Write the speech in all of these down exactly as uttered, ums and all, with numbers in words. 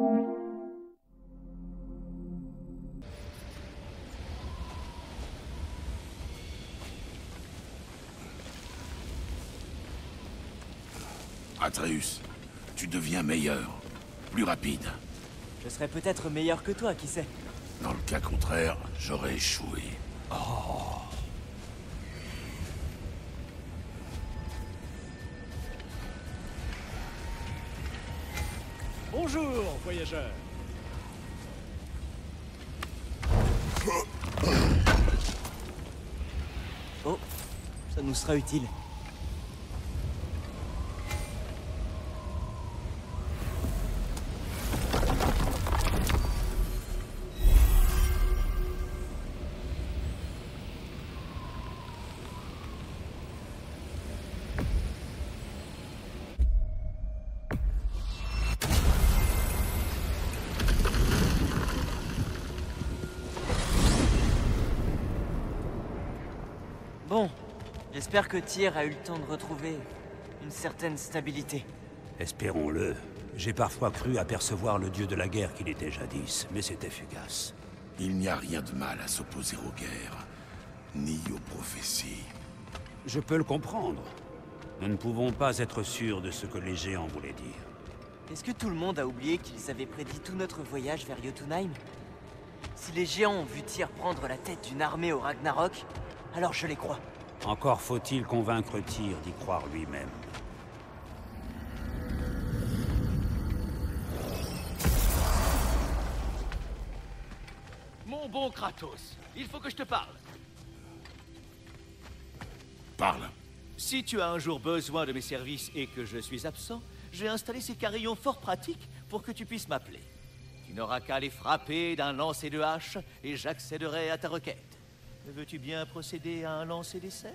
Atreus, tu deviens meilleur, plus rapide. Je serais peut-être meilleur que toi, qui sait. Dans le cas contraire, j'aurais échoué. Oh. Bonjour, voyageurs. Oh, ça nous sera utile. Bon, j'espère que Tyr a eu le temps de retrouver une certaine stabilité. Espérons-le. J'ai parfois cru apercevoir le dieu de la guerre qu'il était jadis, mais c'était fugace. Il n'y a rien de mal à s'opposer aux guerres, ni aux prophéties. Je peux le comprendre. Nous ne pouvons pas être sûrs de ce que les géants voulaient dire. Est-ce que tout le monde a oublié qu'ils avaient prédit tout notre voyage vers Jotunheim? Si les géants ont vu Tyr prendre la tête d'une armée au Ragnarok, alors je les crois. Encore faut-il convaincre Tyr d'y croire lui-même. Mon bon Kratos, il faut que je te parle. Parle. Si tu as un jour besoin de mes services et que je suis absent, j'ai installé ces carillons fort pratiques pour que tu puisses m'appeler. Tu n'auras qu'à les frapper d'un lancer de hache et j'accéderai à ta requête. Veux-tu bien procéder à un lancer d'essai?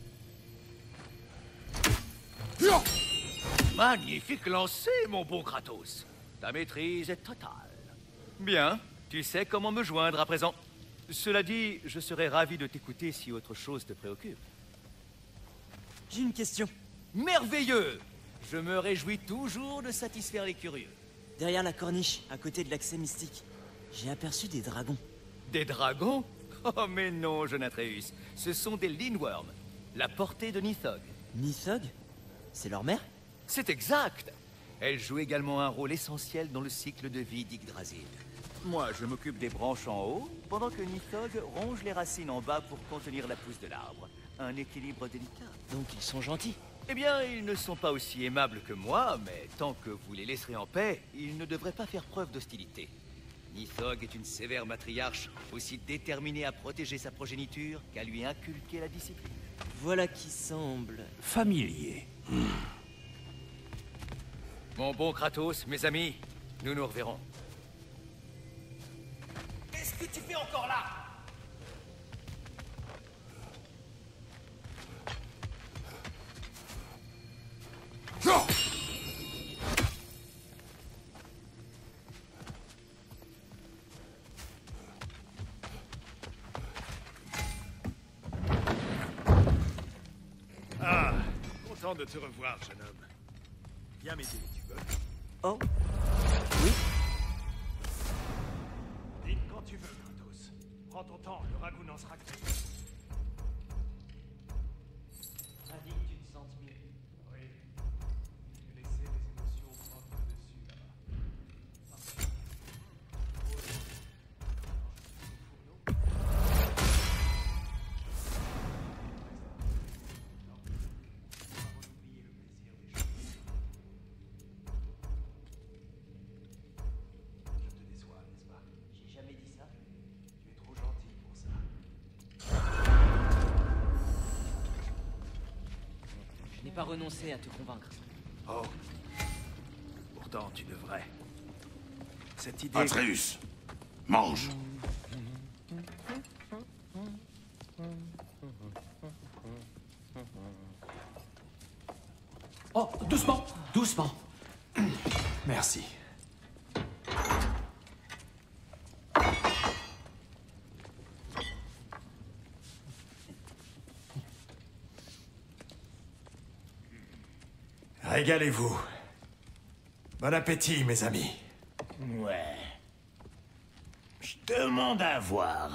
Magnifique lancer, mon bon Kratos. Ta maîtrise est totale. Bien, tu sais comment me joindre à présent. Cela dit, je serais ravi de t'écouter si autre chose te préoccupe. J'ai une question. Merveilleux! Je me réjouis toujours de satisfaire les curieux. Derrière la corniche, à côté de l'accès mystique, j'ai aperçu des dragons. Des dragons? Oh mais non, jeune Atreus. Ce sont des Lindworm, la portée de Nithog. Nithog? C'est leur mère? C'est exact! Elle joue également un rôle essentiel dans le cycle de vie d'Yggdrasil. Moi, je m'occupe des branches en haut, pendant que Nithog ronge les racines en bas pour contenir la pousse de l'arbre. Un équilibre délicat. Donc ils sont gentils. Eh bien, ils ne sont pas aussi aimables que moi, mais tant que vous les laisserez en paix, ils ne devraient pas faire preuve d'hostilité. Nithog est une sévère matriarche, aussi déterminée à protéger sa progéniture qu'à lui inculquer la discipline. Voilà qui semble... Familier. Hmm. Mon bon Kratos, mes amis, nous nous reverrons. Qu'est-ce que tu fais encore là? Ah, content de te revoir, jeune homme. Viens m'aider, tu veux? Oh? Oui? Dis quand tu veux, Kratos. Prends ton temps, le ragoût n'en sera que... Ravi que tu te sentes mieux. Oui. J'ai laissé les émotions prendre le dessus, là-bas. J'ai jamais dit ça. Tu es trop gentil pour ça. Je n'ai pas renoncé à te convaincre. Oh. Pourtant, tu devrais. Cette idée... Atreus, mange. Oh, doucement, doucement. Merci. Régalez-vous. Bon appétit, mes amis. Ouais. Je demande à voir.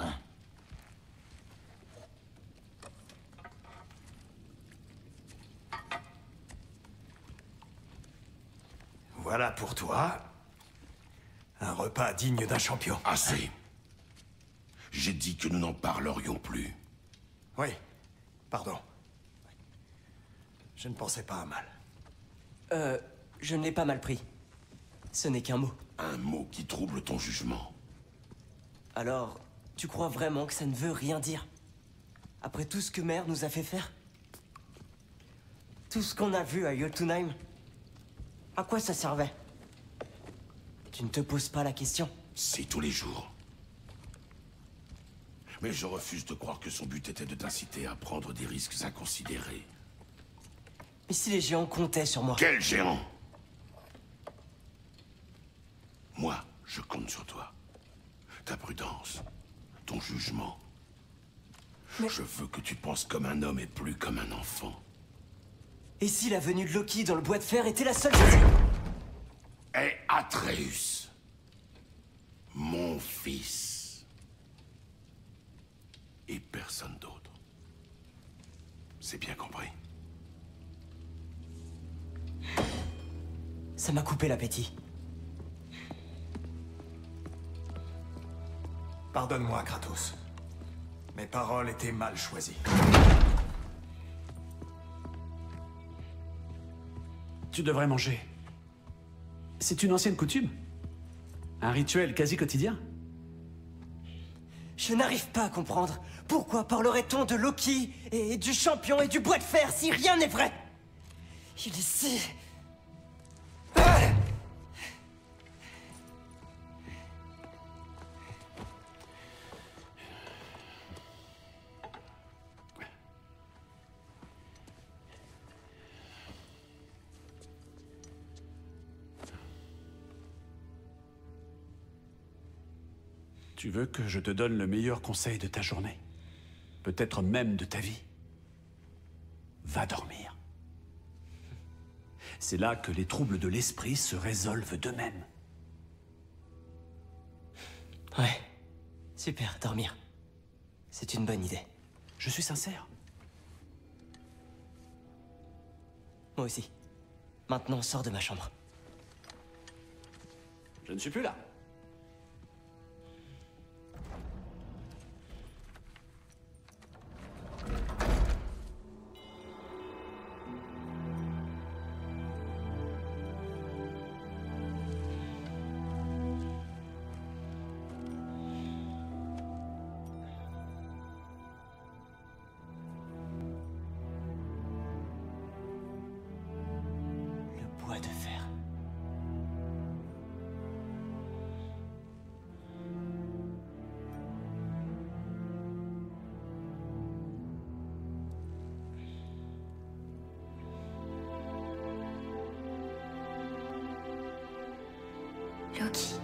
Voilà pour toi. Un repas digne d'un champion. Assez. J'ai dit que nous n'en parlerions plus. Oui, pardon. Je ne pensais pas à mal. Euh, je ne l'ai pas mal pris. Ce n'est qu'un mot. Un mot qui trouble ton jugement. Alors, tu crois vraiment que ça ne veut rien dire? Après tout ce que Mère nous a fait faire? Tout ce qu'on a vu à Jotunheim? À quoi ça servait? Tu ne te poses pas la question? Si, tous les jours. Mais je refuse de croire que son but était de t'inciter à prendre des risques inconsidérés. Mais si les géants comptaient sur moi? Quel géant? Moi, je compte sur toi. Ta prudence, ton jugement. Mais... Je veux que tu penses comme un homme et plus comme un enfant. Et si la venue de Loki dans le bois de fer était la seule chose? Et Atreus, mon fils. Et personne d'autre. C'est bien compris. Ça m'a coupé l'appétit. Pardonne-moi, Kratos. Mes paroles étaient mal choisies. Tu devrais manger. C'est une ancienne coutume. Un rituel quasi quotidien. Je n'arrive pas à comprendre. Pourquoi parlerait-on de Loki et du champion et du bois de fer si rien n'est vrai? Il est si... Ah! Tu veux que je te donne le meilleur conseil de ta journée? Peut-être même de ta vie? Va dormir. C'est là que les troubles de l'esprit se résolvent d'eux-mêmes. Ouais. Super, dormir. C'est une bonne idée. Je suis sincère. Moi aussi. Maintenant, sors de ma chambre. Je ne suis plus là. Le bois de fer. Loki.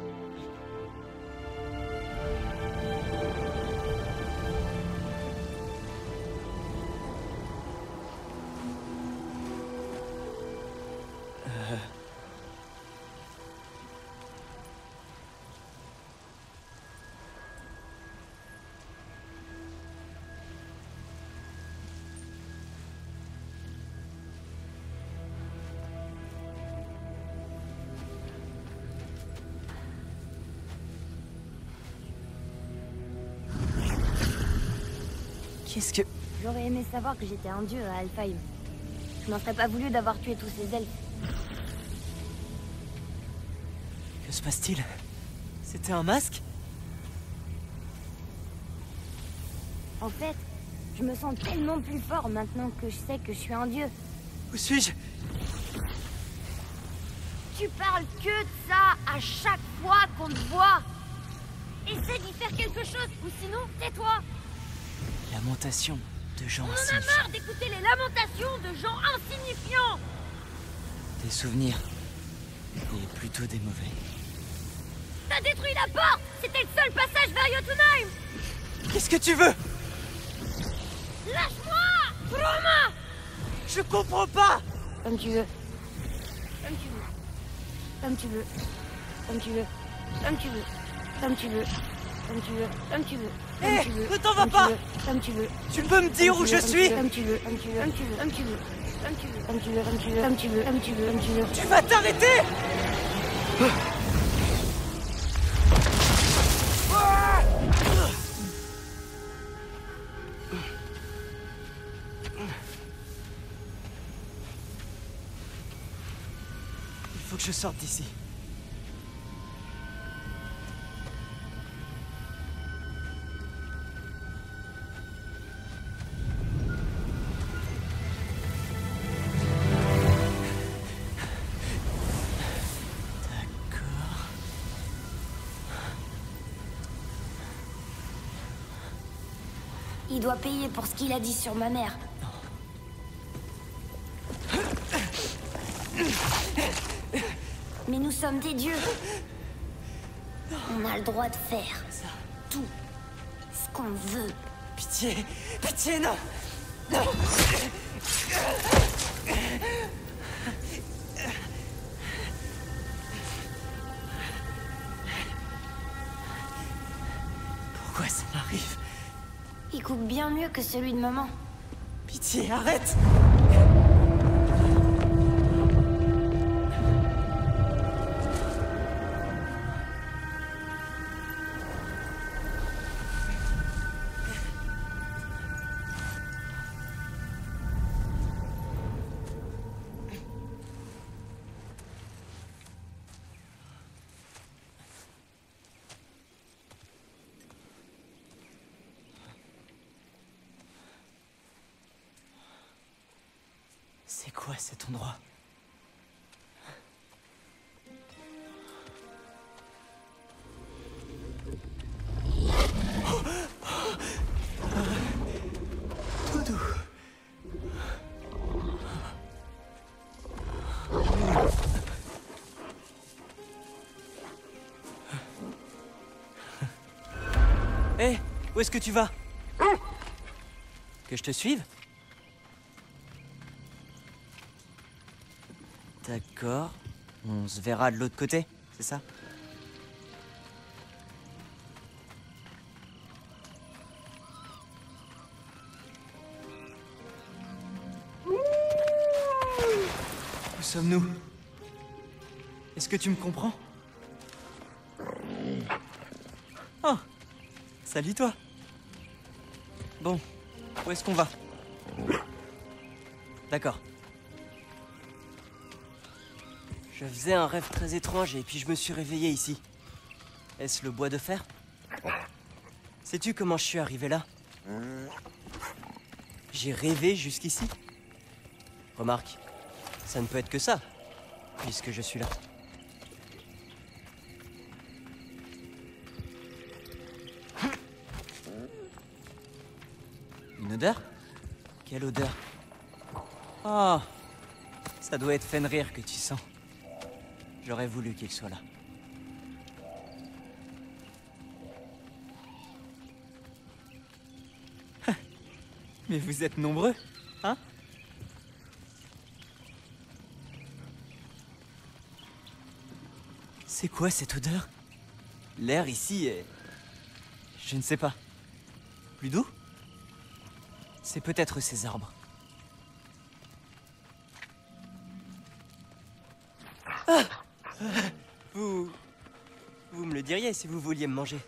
Qu'est-ce que... J'aurais aimé savoir que j'étais un dieu à Alfheim. Je n'en serais pas voulu d'avoir tué tous ces elfes. Que se passe-t-il? C'était un masque? En fait, je me sens tellement plus fort maintenant que je sais que je suis un dieu. Où suis-je? Tu parles que de ça à chaque fois qu'on te voit. Essaie d'y faire quelque chose, ou sinon, tais-toi. Lamentation de gens On en a insignifiants. marre d'écouter les lamentations de gens insignifiants. Des souvenirs. Et plutôt des mauvais. T'as détruit la porte. C'était le seul passage vers Jotunheim. Qu'est-ce que tu veux? Lâche-moi, Roma. Je comprends pas! Comme tu veux. Comme tu veux. Comme tu veux. Comme tu veux. comme tu veux, comme tu veux, comme tu veux, comme tu veux. Hé, ne t'en vas pas! Comme tu veux. Tu peux me dire où je suis? Comme tu veux, comme tu veux, comme tu veux, comme tu veux, comme tu veux, comme tu veux, comme tu veux, comme tu veux, comme tu veux, comme tu veux. Tu vas t'arrêter! Il faut que je sorte d'ici. Il doit payer pour ce qu'il a dit sur ma mère. Mais nous sommes des dieux. On a le droit de faire tout ce qu'on veut. Pitié, pitié, non! Non! Pourquoi ça m'arrive? Il coupe bien mieux que celui de maman. Pitié, arrête! C'est quoi cet endroit? Tout doux. Hé, où est-ce que tu vas? Que je te suive? D'accord. On se verra de l'autre côté, c'est ça? Où sommes-nous? Est-ce que tu me comprends? Oh! Salut toi! Bon, où est-ce qu'on va? D'accord. Je faisais un rêve très étrange et puis je me suis réveillé ici. Est-ce le bois de fer? Sais-tu comment je suis arrivé là? J'ai rêvé jusqu'ici? Remarque, ça ne peut être que ça, puisque je suis là. Une odeur? Quelle odeur? Oh, ça doit être Fenrir que tu sens. J'aurais voulu qu'il soit là. Mais vous êtes nombreux, hein? C'est quoi cette odeur? L'air ici est... Je ne sais pas. Plus doux? C'est peut-être ces arbres. Ah! Vous... Vous me le diriez si vous vouliez me manger.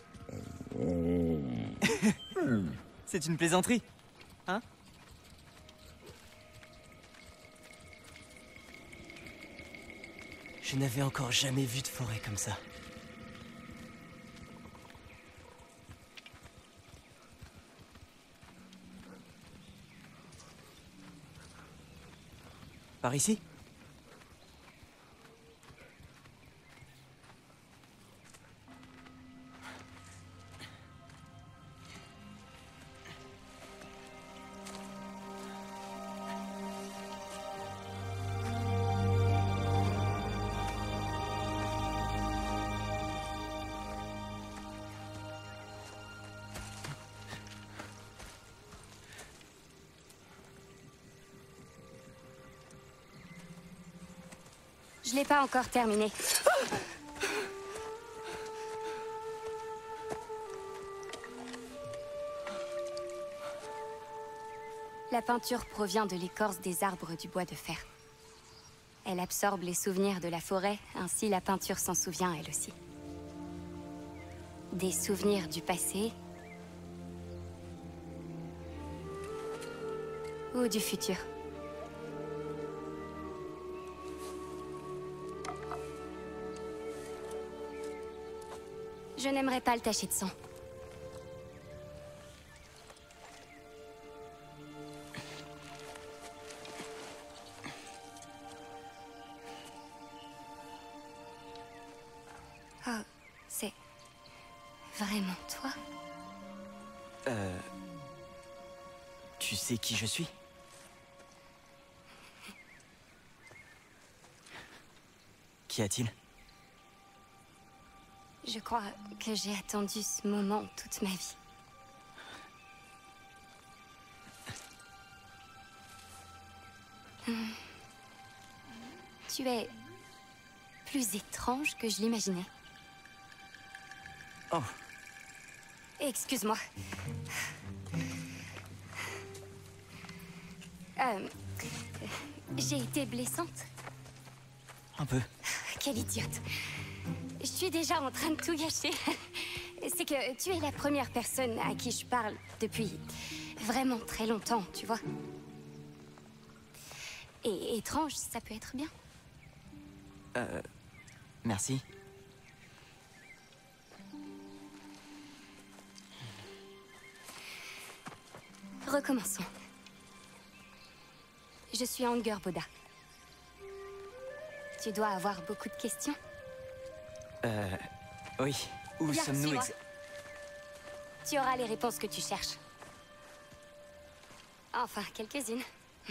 C'est une plaisanterie, hein? Je n'avais encore jamais vu de forêt comme ça. Par ici? Je l'ai pas encore terminé. La peinture provient de l'écorce des arbres du bois de fer. Elle absorbe les souvenirs de la forêt, ainsi la peinture s'en souvient elle aussi. Des souvenirs du passé ou du futur. Je n'aimerais pas le tacher de sang. Oh, c'est vraiment toi? Euh... Tu sais qui je suis? Qu'y a-t-il? Je crois que j'ai attendu ce moment toute ma vie. Hum. Tu es plus étrange que je l'imaginais. Oh. Excuse-moi. Euh, j'ai été blessante. Un peu. Quelle idiote. Je suis déjà en train de tout gâcher. C'est que tu es la première personne à qui je parle depuis vraiment très longtemps, tu vois. Et étrange, ça peut être bien. Euh... Merci. Recommençons. Je suis Anger Boda. Tu dois avoir beaucoup de questions. Euh... Oui. Où Viens, sommes-nous suis-moi. exa- Tu auras les réponses que tu cherches. Enfin, quelques-unes.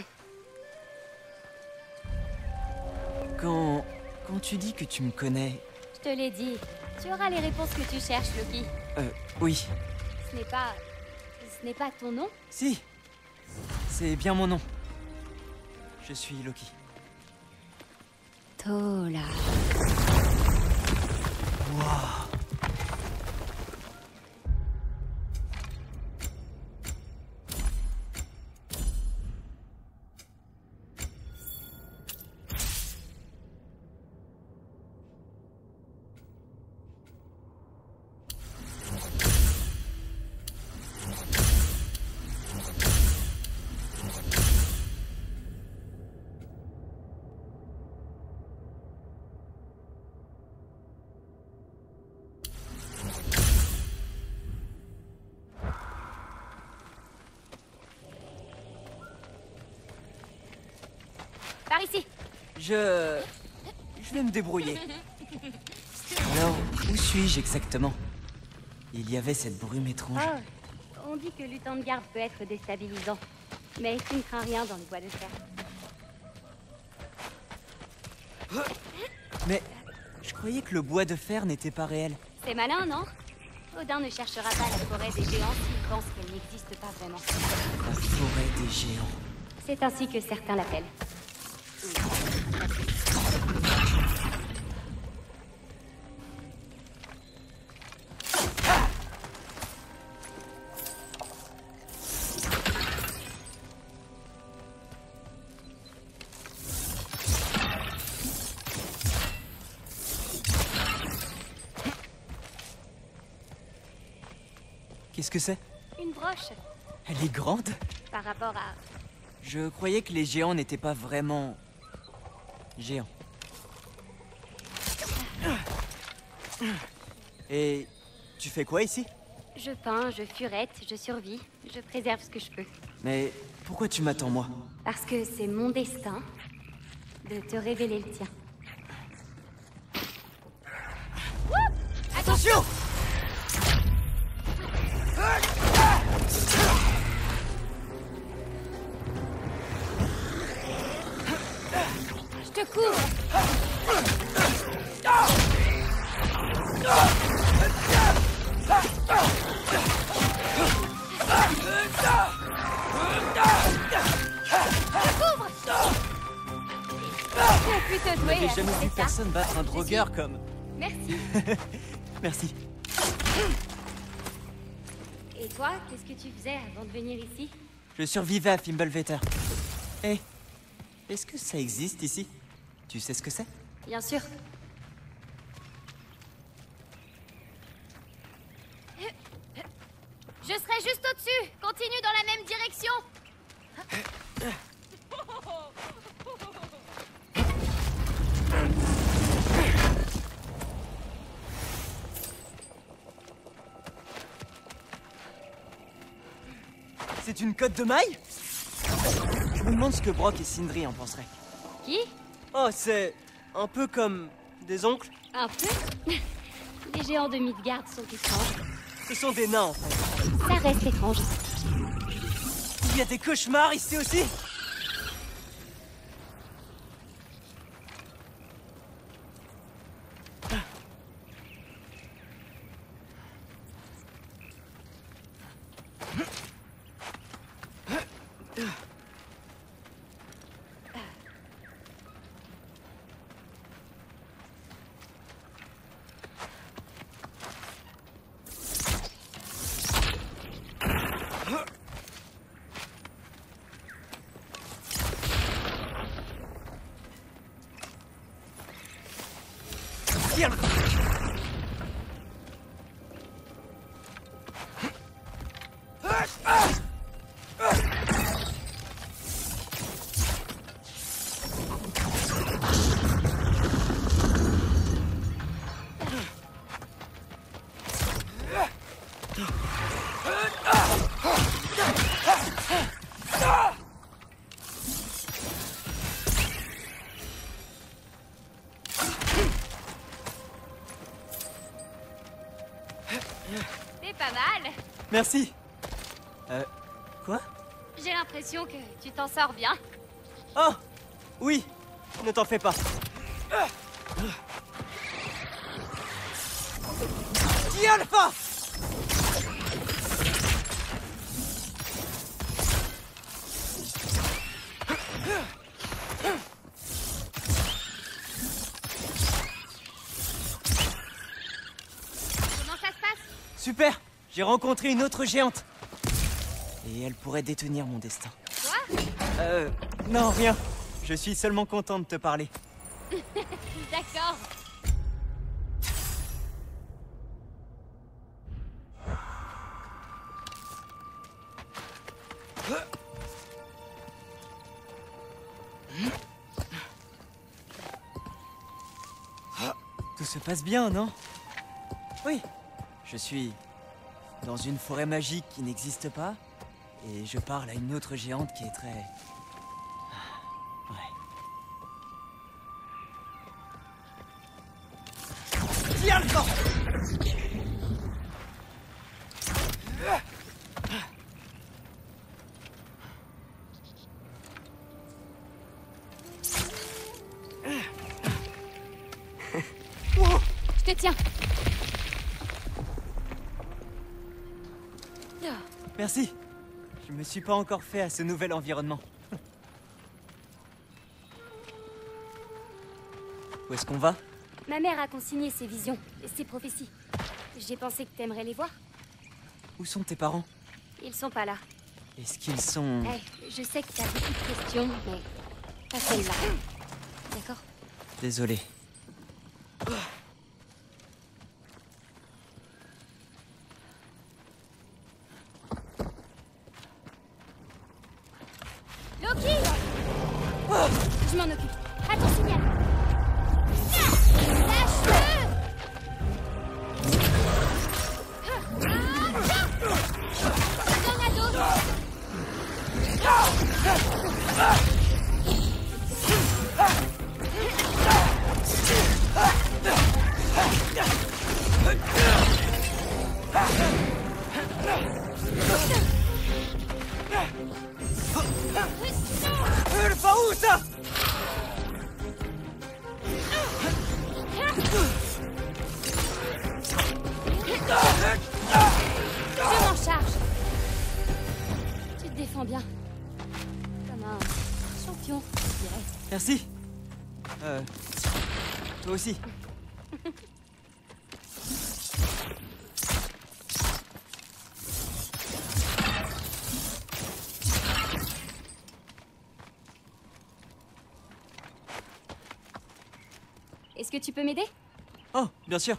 Quand... Quand tu dis que tu me connais... Je te l'ai dit. Tu auras les réponses que tu cherches, Loki. Euh... Oui. Ce n'est pas... Ce n'est pas ton nom? Si. C'est bien mon nom. Je suis Loki. Tola. Waouh. Par ici. Je... Je vais me débrouiller. Alors, où suis-je exactement? Il y avait cette brume étrange. Oh, on dit que lutin de garde peut être déstabilisant. Mais tu ne crains rien dans le bois de fer. Mais... Je croyais que le bois de fer n'était pas réel. C'est malin, non? Odin ne cherchera pas la forêt des géants s'il pense qu'elle n'existe pas vraiment. La forêt des géants. C'est ainsi que certains l'appellent. Qu'est-ce que c'est? Une broche. Elle est grande? Par rapport à... Je croyais que les géants n'étaient pas vraiment... géants. Et... tu fais quoi ici? Je peins, je furette, je survis, je préserve ce que je peux. Mais pourquoi tu m'attends moi? Parce que c'est mon destin de te révéler le tien. Attention! Je te couvre! Plutôt Je doué, n'avais jamais c'est vu ça? personne battre un drogueur comme... Merci. Merci. Et toi, qu'est-ce que tu faisais avant de venir ici? Je survivais à Fimbulvetter. Hé, est-ce que ça existe ici? Tu sais ce que c'est? Bien sûr. Je serai juste au-dessus. Continue dans la même direction. C'est une cotte de maille? Je me demande ce que Brock et Sindri en penseraient. Qui? Oh, c'est un peu comme des oncles. Un peu. Les géants de Midgard sont étranges. Ce sont des nains, en fait. Ça reste étrange. Il y a des cauchemars ici aussi? C'est pas mal. Merci. Euh, quoi? J'ai l'impression que tu t'en sors bien. Oh, oui, ne t'en fais pas. Alpha! Comment ça se passe? Super, j'ai rencontré une autre géante. Et elle pourrait détenir mon destin. Quoi? Euh, non, rien. Je suis seulement content de te parler. D'accord. Tout se passe bien, non? Oui. Je suis dans une forêt magique qui n'existe pas. Et je parle à une autre géante qui est très... Ouais. Tiens le temps! Je te tiens. Merci. Je me suis pas encore fait à ce nouvel environnement. Où est-ce qu'on va? Ma mère a consigné ses visions et ses prophéties. J'ai pensé que t'aimerais les voir. Où sont tes parents? Ils sont pas là. Est-ce qu'ils sont... Eh, je sais que t'as beaucoup de questions, mais pas celle-là. D'accord? Désolé. Loki! Je m'en occupe. À ton signal. Lâche-le! Tornado! Le pas où ça? Je m'en charge. Tu te défends bien. Comme un champion, je dirais. Merci. Euh... Toi aussi. Est-ce que tu peux m'aider? Oh, bien sûr.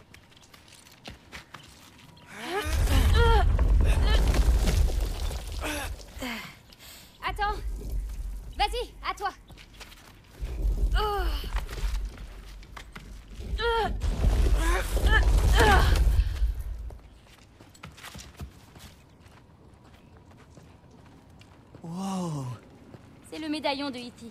Attends. Vas-y, à toi. Wow. C'est le médaillon de E T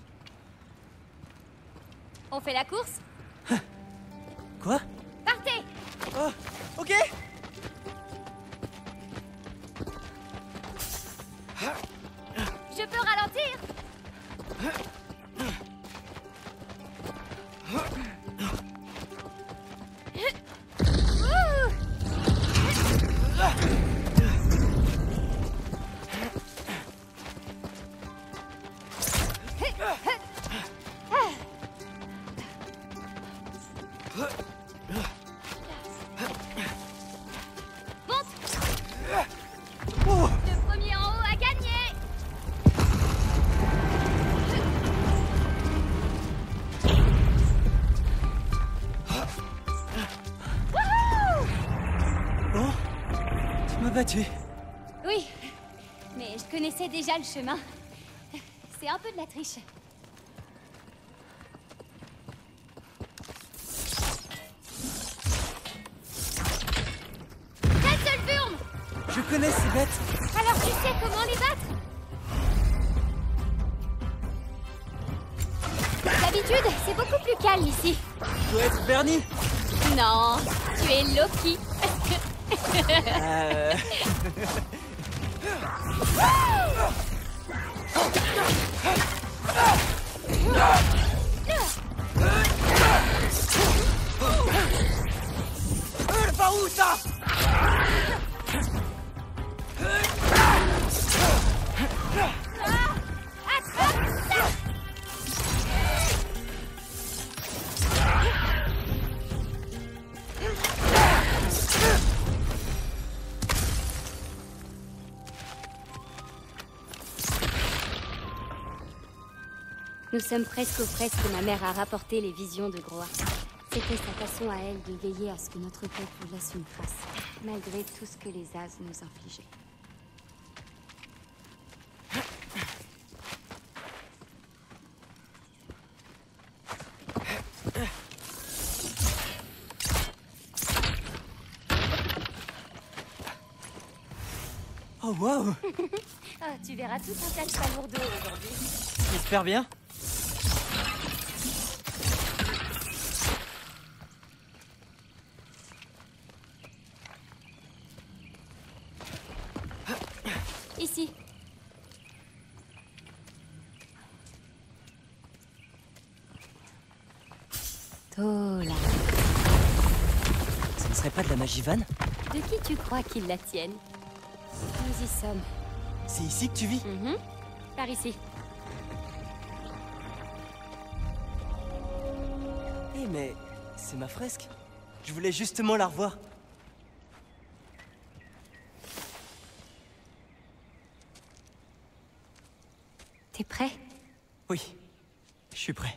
On fait la course? Quoi? Partez! Oh, ok. Je peux ralentir? Le premier en haut a gagné! Oh, tu m'as battu. Oui, mais je connaissais déjà le chemin. C'est un peu de la triche. Kesselwurm! Je connais ces bêtes. Alors tu sais comment les battre? D'habitude, c'est beaucoup plus calme ici. Tu dois être Bernie. Non, tu es Loki. Euh... Euh, par où ça? Nous sommes presque aux fraises que ma mère a rapporté les visions de Groa. C'était sa façon à elle de veiller à ce que notre peuple laisse une trace, malgré tout ce que les As nous infligeaient. Oh wow. Ah, tu verras tout un tas de palourdeaux aujourd'hui. J'espère bien. Ici. Tola. Ce ne serait pas de la magie vanne? De qui tu crois qu'ils la tiennent? Nous y sommes. C'est ici que tu vis? Mhm. Par ici. Eh mais c'est ma fresque. Je voulais justement la revoir. T'es prêt? Oui, je suis prêt.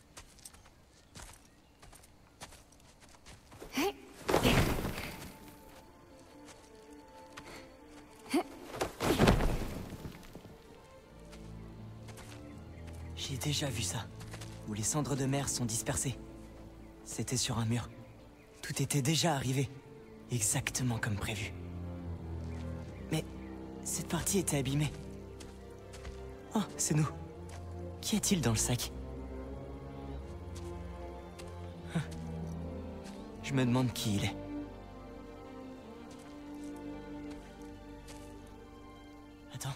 J'ai déjà vu ça, où les cendres de mer sont dispersées. C'était sur un mur. Tout était déjà arrivé, exactement comme prévu. Mais cette partie était abîmée. Oh, c'est nous. Qu'y a-t-il dans le sac? Hein. Je me demande qui il est. Attends.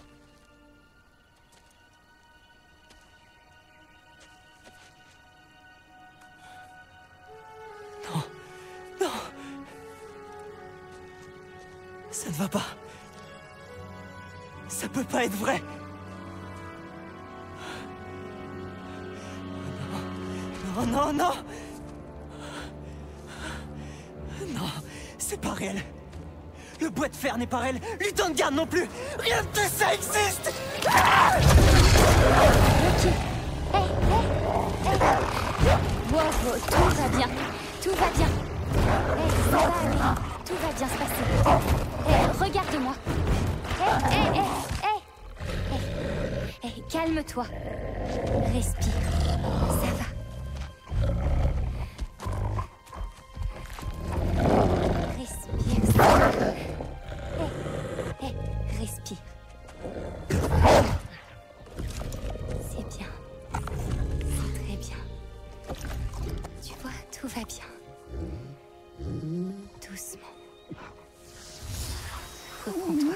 Non. Non. Ça ne va pas. Ça peut pas être vrai. Non, non, non! Non, c'est pas réel. Le bois de fer n'est pas réel. Lutin de garde non plus. Rien de tout ça existe. Ah! Wow, tout va bien. Tout va bien. Hé, ça va aller. Tout va bien se passer. Hé, regarde-moi. Hé, hé, hé, hé. Hé, calme-toi. Respire. Ça va. Respire. Ça va. Hé, hé, respire. C'est bien. C'est très bien. Tu vois, tout va bien. Doucement. Reprends-toi.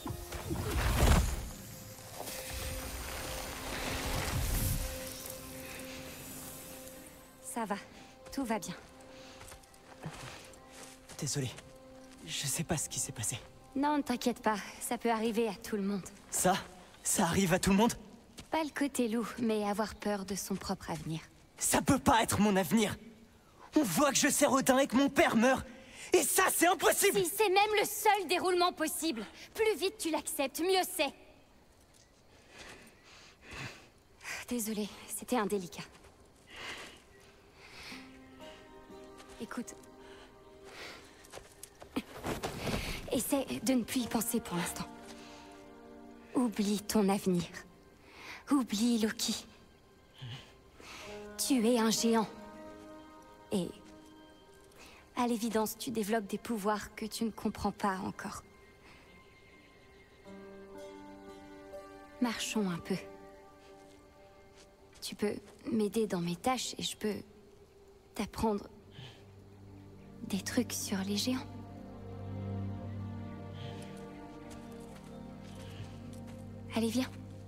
Ça va. Tout va bien. Désolé. Je sais pas ce qui s'est passé. Non, ne t'inquiète pas. Ça peut arriver à tout le monde. Ça? Ça arrive à tout le monde? Pas le côté loup, mais avoir peur de son propre avenir. Ça peut pas être mon avenir! On voit que je sers Odin et que mon père meurt! Et ça, c'est impossible! Si, c'est même le seul déroulement possible. Plus vite tu l'acceptes, mieux c'est. Désolée, c'était indélicat. Écoute. Essaie de ne plus y penser pour l'instant. Oublie ton avenir. Oublie Loki. Tu es un géant. Et... à l'évidence, tu développes des pouvoirs que tu ne comprends pas encore. Marchons un peu. Tu peux m'aider dans mes tâches et je peux t'apprendre des trucs sur les géants. Allez, viens.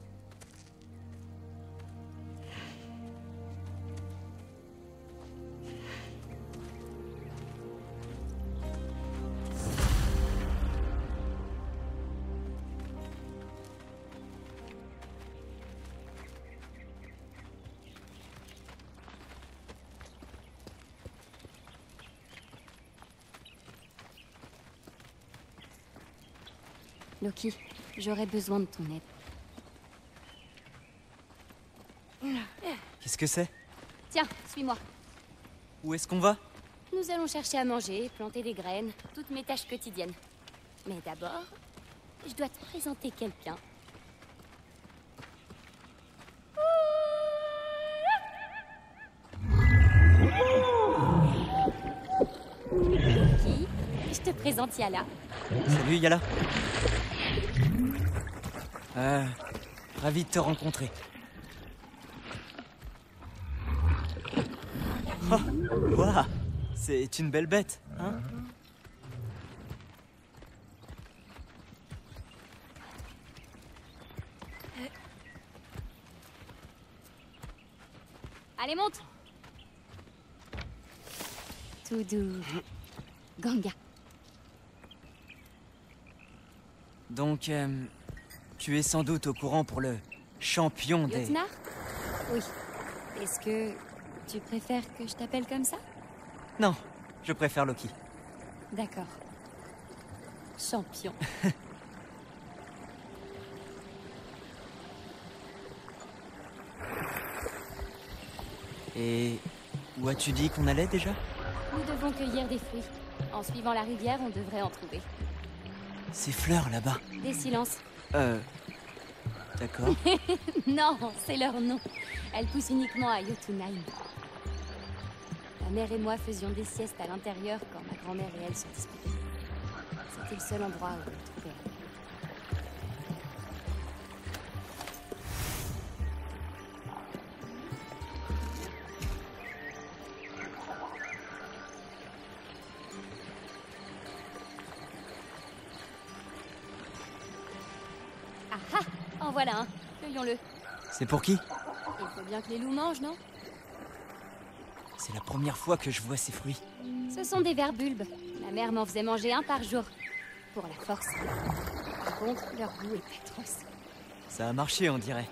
Loki, j'aurais besoin de ton aide. Qu'est-ce que c'est? Tiens, suis-moi. Où est-ce qu'on va? Nous allons chercher à manger, planter des graines, toutes mes tâches quotidiennes. Mais d'abord, je dois te présenter quelqu'un. Qui? Je te présente Yala. Salut Yala. Euh... Ravi de te rencontrer. Oh, waouh, c'est une belle bête, hein? Allez, monte! Tout doux. Ganga. Donc, euh, tu es sans doute au courant pour le champion des... Jotnar? Oui. Est-ce que tu préfères que je t'appelle comme ça? Non, je préfère Loki. D'accord. Champion. Et où as-tu dit qu'on allait déjà? Nous devons cueillir des fruits. En suivant la rivière, on devrait en trouver. Ces fleurs là-bas. Des silences. Euh... D'accord. Non, c'est leur nom. Elles poussent uniquement à Jotunheim. Ma mère et moi faisions des siestes à l'intérieur quand ma grand-mère et elle sont disputées. C'était le seul endroit où on les trouvait. Ah ah! En voilà un. Cueillons-le. C'est pour qui? Il faut bien que les loups mangent, non? C'est la première fois que je vois ces fruits. Ce sont des verbulbes. Ma mère m'en faisait manger un par jour. Pour la force. Par contre, leur goût est atroce. Ça a marché, on dirait.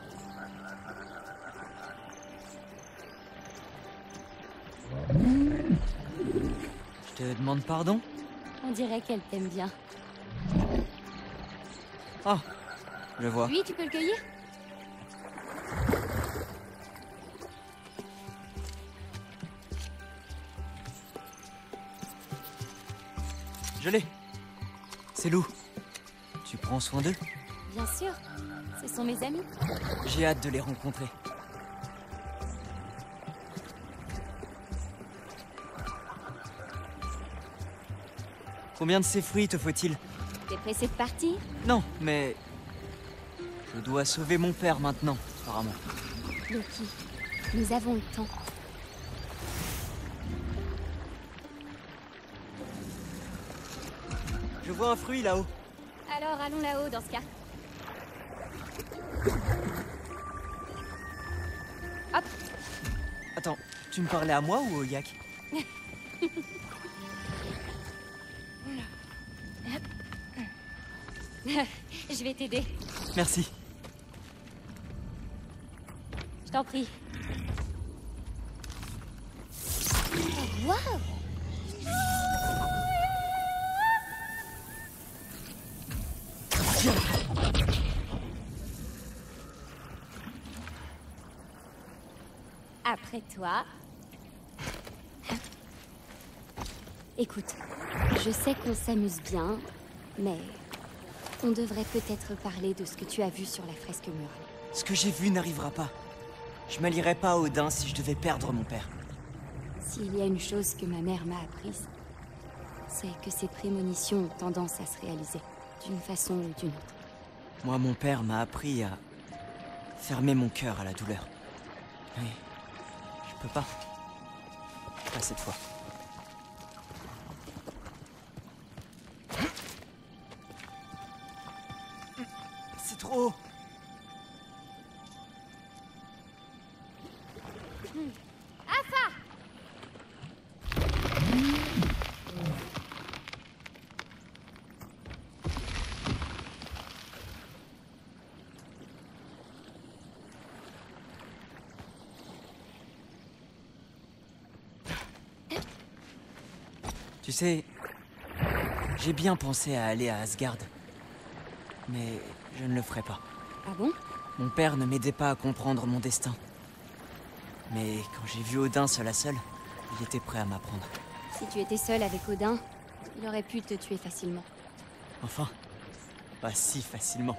Je te demande pardon? On dirait qu'elle t'aime bien. Ah, je vois. Lui, tu peux le cueillir? Je l'ai. C'est Lou. Tu prends soin d'eux? Bien sûr, ce sont mes amis. J'ai hâte de les rencontrer. Combien de ces fruits te faut-il? T'es pressé de partir? Non, mais... je dois sauver mon père maintenant, apparemment. Loki, nous avons le temps. Je vois un fruit là-haut. Alors allons là-haut dans ce cas. Hop. Attends, tu me parlais à moi ou au yak? Je vais t'aider. Merci. Je t'en prie. Oh, wow! Après toi. Écoute, je sais qu'on s'amuse bien, mais on devrait peut-être parler de ce que tu as vu sur la fresque murale. Ce que j'ai vu n'arrivera pas. Je m'allierai pas à Odin si je devais perdre mon père. S'il y a une chose que ma mère m'a apprise, c'est que ces prémonitions ont tendance à se réaliser, d'une façon ou d'une autre. Moi, mon père m'a appris à fermer mon cœur à la douleur. Mais je peux pas. Pas cette fois. C'est trop haut. Tu sais, j'ai bien pensé à aller à Asgard, mais je ne le ferai pas. Ah bon? Mon père ne m'aidait pas à comprendre mon destin. Mais quand j'ai vu Odin seul à seul, il était prêt à m'apprendre. Si tu étais seul avec Odin, il aurait pu te tuer facilement. Enfin, pas si facilement.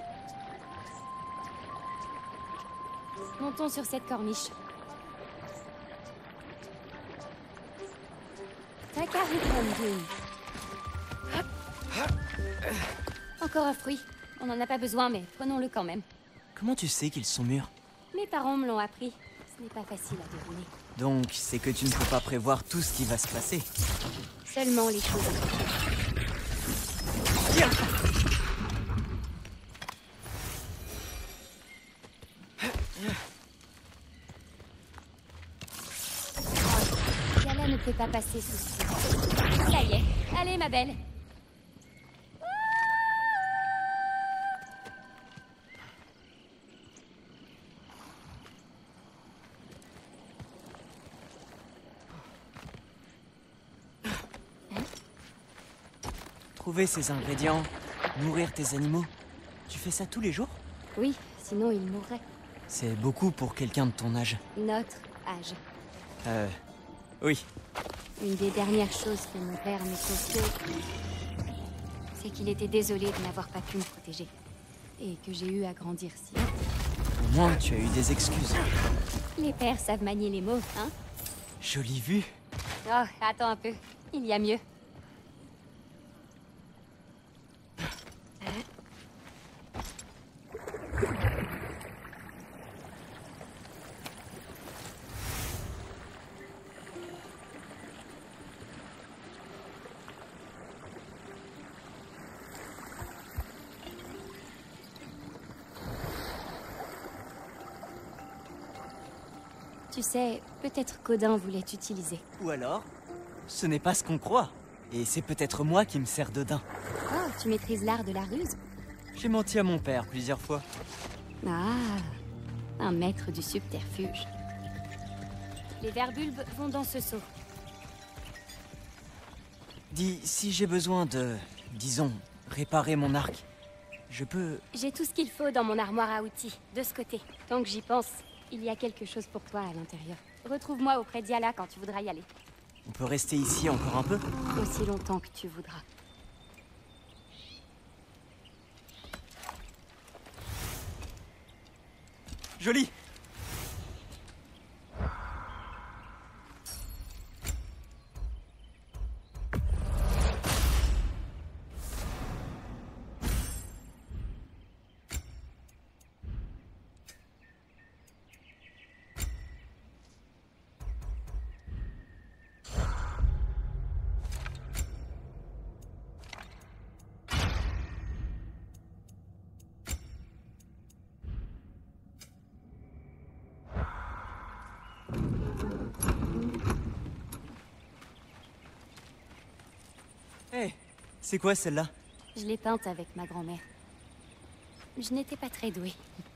Montons sur cette corniche. Encore un fruit. On n'en a pas besoin, mais prenons-le quand même. Comment tu sais qu'ils sont mûrs? Mes parents me l'ont appris. Ce n'est pas facile à deviner. Donc, c'est que tu ne peux pas prévoir tout ce qui va se passer. Seulement les choses importantes. Gala ne peut pas passer sous ce coup. Ça y est. Allez, ma belle. Trouver ces ingrédients, nourrir tes animaux, tu fais ça tous les jours? Oui, sinon ils mourraient. C'est beaucoup pour quelqu'un de ton âge. Notre âge. Euh... Oui. Une des dernières choses que mon père m'ait confiée, c'est qu'il était désolé de n'avoir pas pu me protéger. Et que j'ai eu à grandir si. Au moins, tu as eu des excuses. Les pères savent manier les mots, hein? Jolie vue. Oh, attends un peu. Il y a mieux. Tu sais, peut-être qu'Odin voulait t'utiliser. Ou alors, ce n'est pas ce qu'on croit. Et c'est peut-être moi qui me sers d'Odin. Oh, tu maîtrises l'art de la ruse? J'ai menti à mon père plusieurs fois. Ah, un maître du subterfuge. Les verbulbes vont dans ce seau. Dis, si j'ai besoin de, disons, réparer mon arc, je peux... J'ai tout ce qu'il faut dans mon armoire à outils, de ce côté. Tant que j'y pense, il y a quelque chose pour toi à l'intérieur. Retrouve-moi auprès d'Yala quand tu voudras y aller. On peut rester ici encore un peu? Aussi longtemps que tu voudras. Joli. Hé, c'est quoi celle-là? Je l'ai peinte avec ma grand-mère. Je n'étais pas très douée.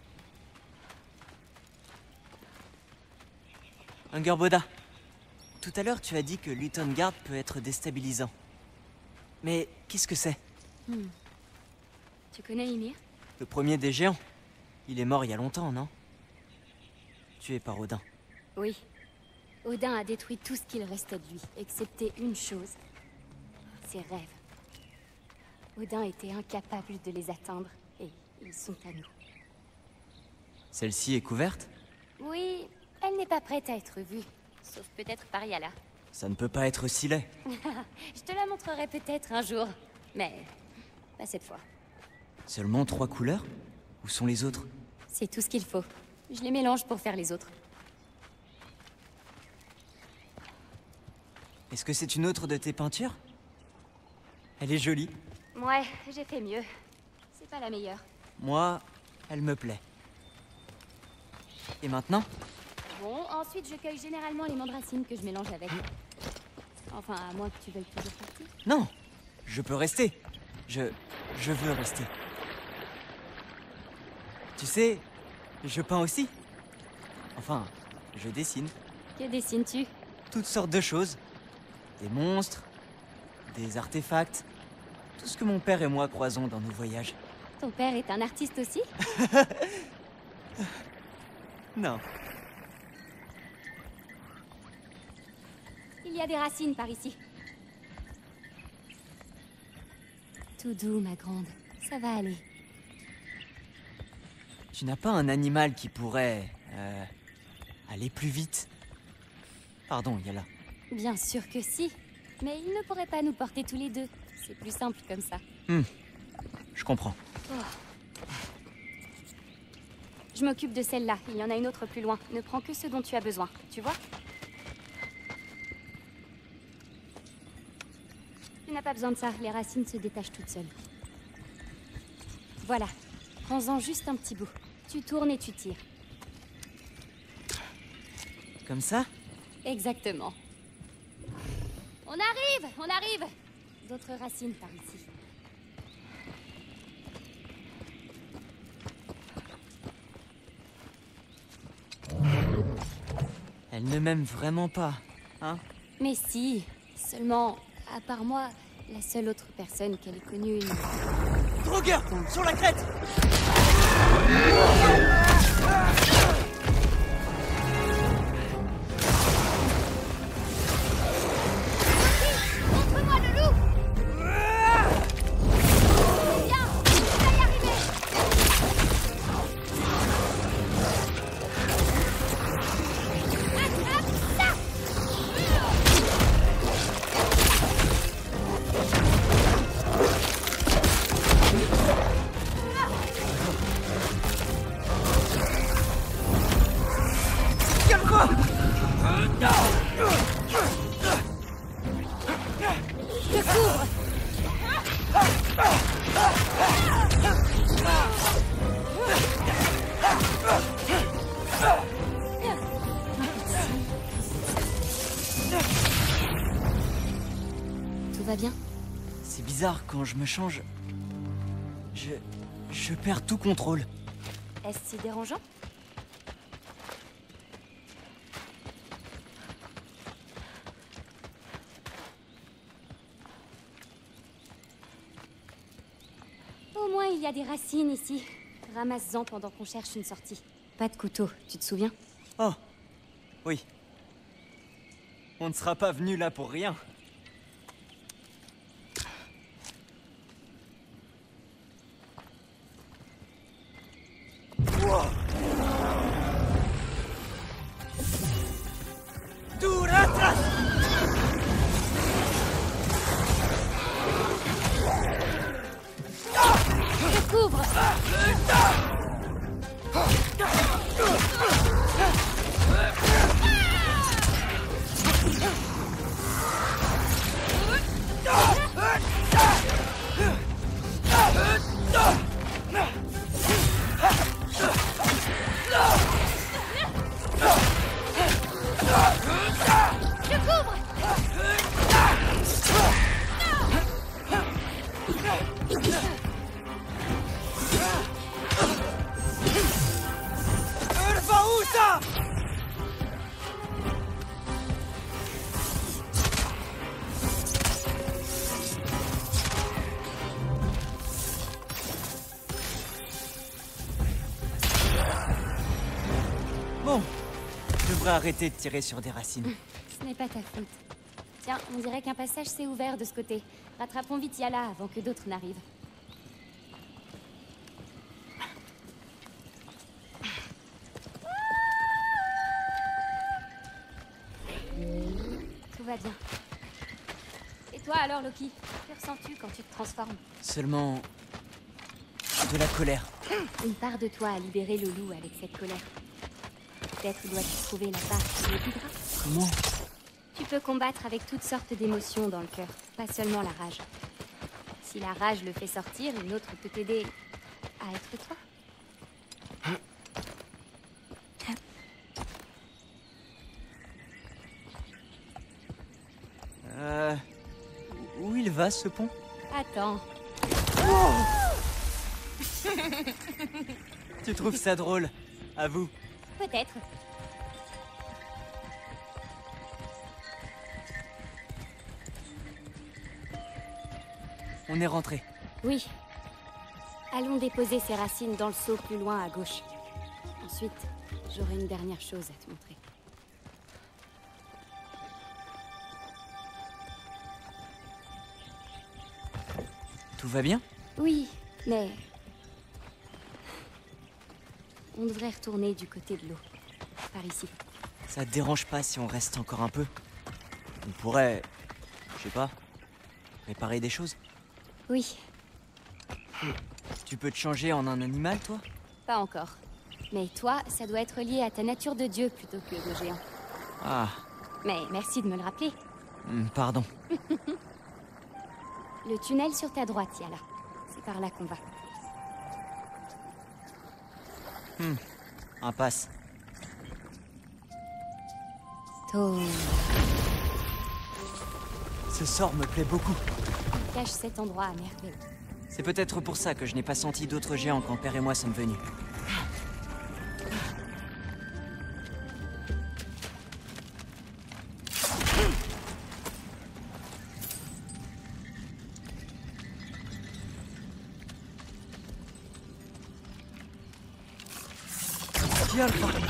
Angerboda, tout à l'heure tu as dit que Luton Guard peut être déstabilisant. Mais qu'est-ce que c'est? Hmm. Tu connais Ymir? Le premier des géants. Il est mort il y a longtemps, non? Tué par Odin. Oui. Odin a détruit tout ce qu'il restait de lui, excepté une chose. Ses rêves. Odin était incapable de les atteindre, et ils sont à nous. Celle-ci est couverte? Oui, elle n'est pas prête à être vue. Sauf peut-être par Yala. Ça ne peut pas être si laid. Je te la montrerai peut-être un jour. Mais pas cette fois. Seulement trois couleurs? Où sont les autres? C'est tout ce qu'il faut. Je les mélange pour faire les autres. Est-ce que c'est une autre de tes peintures? Elle est jolie. Ouais, j'ai fait mieux. C'est pas la meilleure. Moi, elle me plaît. Et maintenant? Bon, ensuite je cueille généralement les mandracines que je mélange avec. Enfin, à moins que tu veuilles toujours partir. Non, je peux rester. Je... je veux rester. Tu sais, je peins aussi. Enfin, je dessine. Que dessines-tu? Toutes sortes de choses. Des monstres, des artefacts, tout ce que mon père et moi croisons dans nos voyages. Ton père est un artiste aussi? Non. Il y a des racines par ici. Tout doux, ma grande. Ça va aller. Tu n'as pas un animal qui pourrait... Euh, aller plus vite? Pardon, Yala. Bien sûr que si. Mais il ne pourrait pas nous porter tous les deux. C'est plus simple comme ça. Hmm. Je comprends. Oh. Je m'occupe de celle-là. Il y en a une autre plus loin. Ne prends que ce dont tu as besoin. Tu vois? Tu n'as pas besoin de ça. Les racines se détachent toutes seules. Voilà. Prends-en juste un petit bout. Tu tournes et tu tires. Comme ça? Exactement. On arrive! On arrive! D'autres racines par ici. Elle ne m'aime vraiment pas, hein? Mais si. Seulement, à part moi, la seule autre personne qu'elle ait connue... Draugr! Sur la crête! Montre-moi le loup! Viens! Tu vas y arriver! Attrape ça! Calme-toi! Je couvre! Tout va bien? C'est bizarre, quand je me change... Je... je perds tout contrôle. Est-ce si dérangeant? Au moins, il y a des racines ici. Ramasse-en pendant qu'on cherche une sortie. Pas de couteau, tu te souviens? Oh, oui. On ne sera pas venu là pour rien. Wow. devrais arrêter de tirer sur des racines. Ce n'est pas ta faute. Tiens, on dirait qu'un passage s'est ouvert de ce côté. Rattrapons vite Yala avant que d'autres n'arrivent. Tout va bien. Et toi alors, Loki? Que ressens-tu quand tu te transformes? Seulement... de la colère. Une part de toi a libéré le loup avec cette colère. Peut-être dois-tu trouver la part qui le guidera. Comment? Tu peux combattre avec toutes sortes d'émotions dans le cœur, pas seulement la rage. Si la rage le fait sortir, une autre peut t'aider à être toi. Euh... Où il va, ce pont? Attends. Tu trouves ça drôle? Avoue. Peut-être. On est rentré. Oui. Allons déposer ces racines dans le seau plus loin à gauche. Ensuite, j'aurai une dernière chose à te montrer. Tout va bien? Oui, mais... on devrait retourner du côté de l'eau. Par ici. Ça te dérange pas si on reste encore un peu? On pourrait... je sais pas... réparer des choses? Oui, Tu peux te changer en un animal, toi? pas encore. Mais toi, ça doit être lié à ta nature de dieu plutôt que de géant. Ah, Mais merci de me le rappeler. hmm, pardon. Le tunnel sur ta droite, Yala. C'est par là qu'on va. Impasse. Oh. Ce sort me plaît beaucoup. On cache cet endroit à merveille. C'est peut-être pour ça que je n'ai pas senti d'autres géants quand Père et moi sommes venus. Viens, le voir.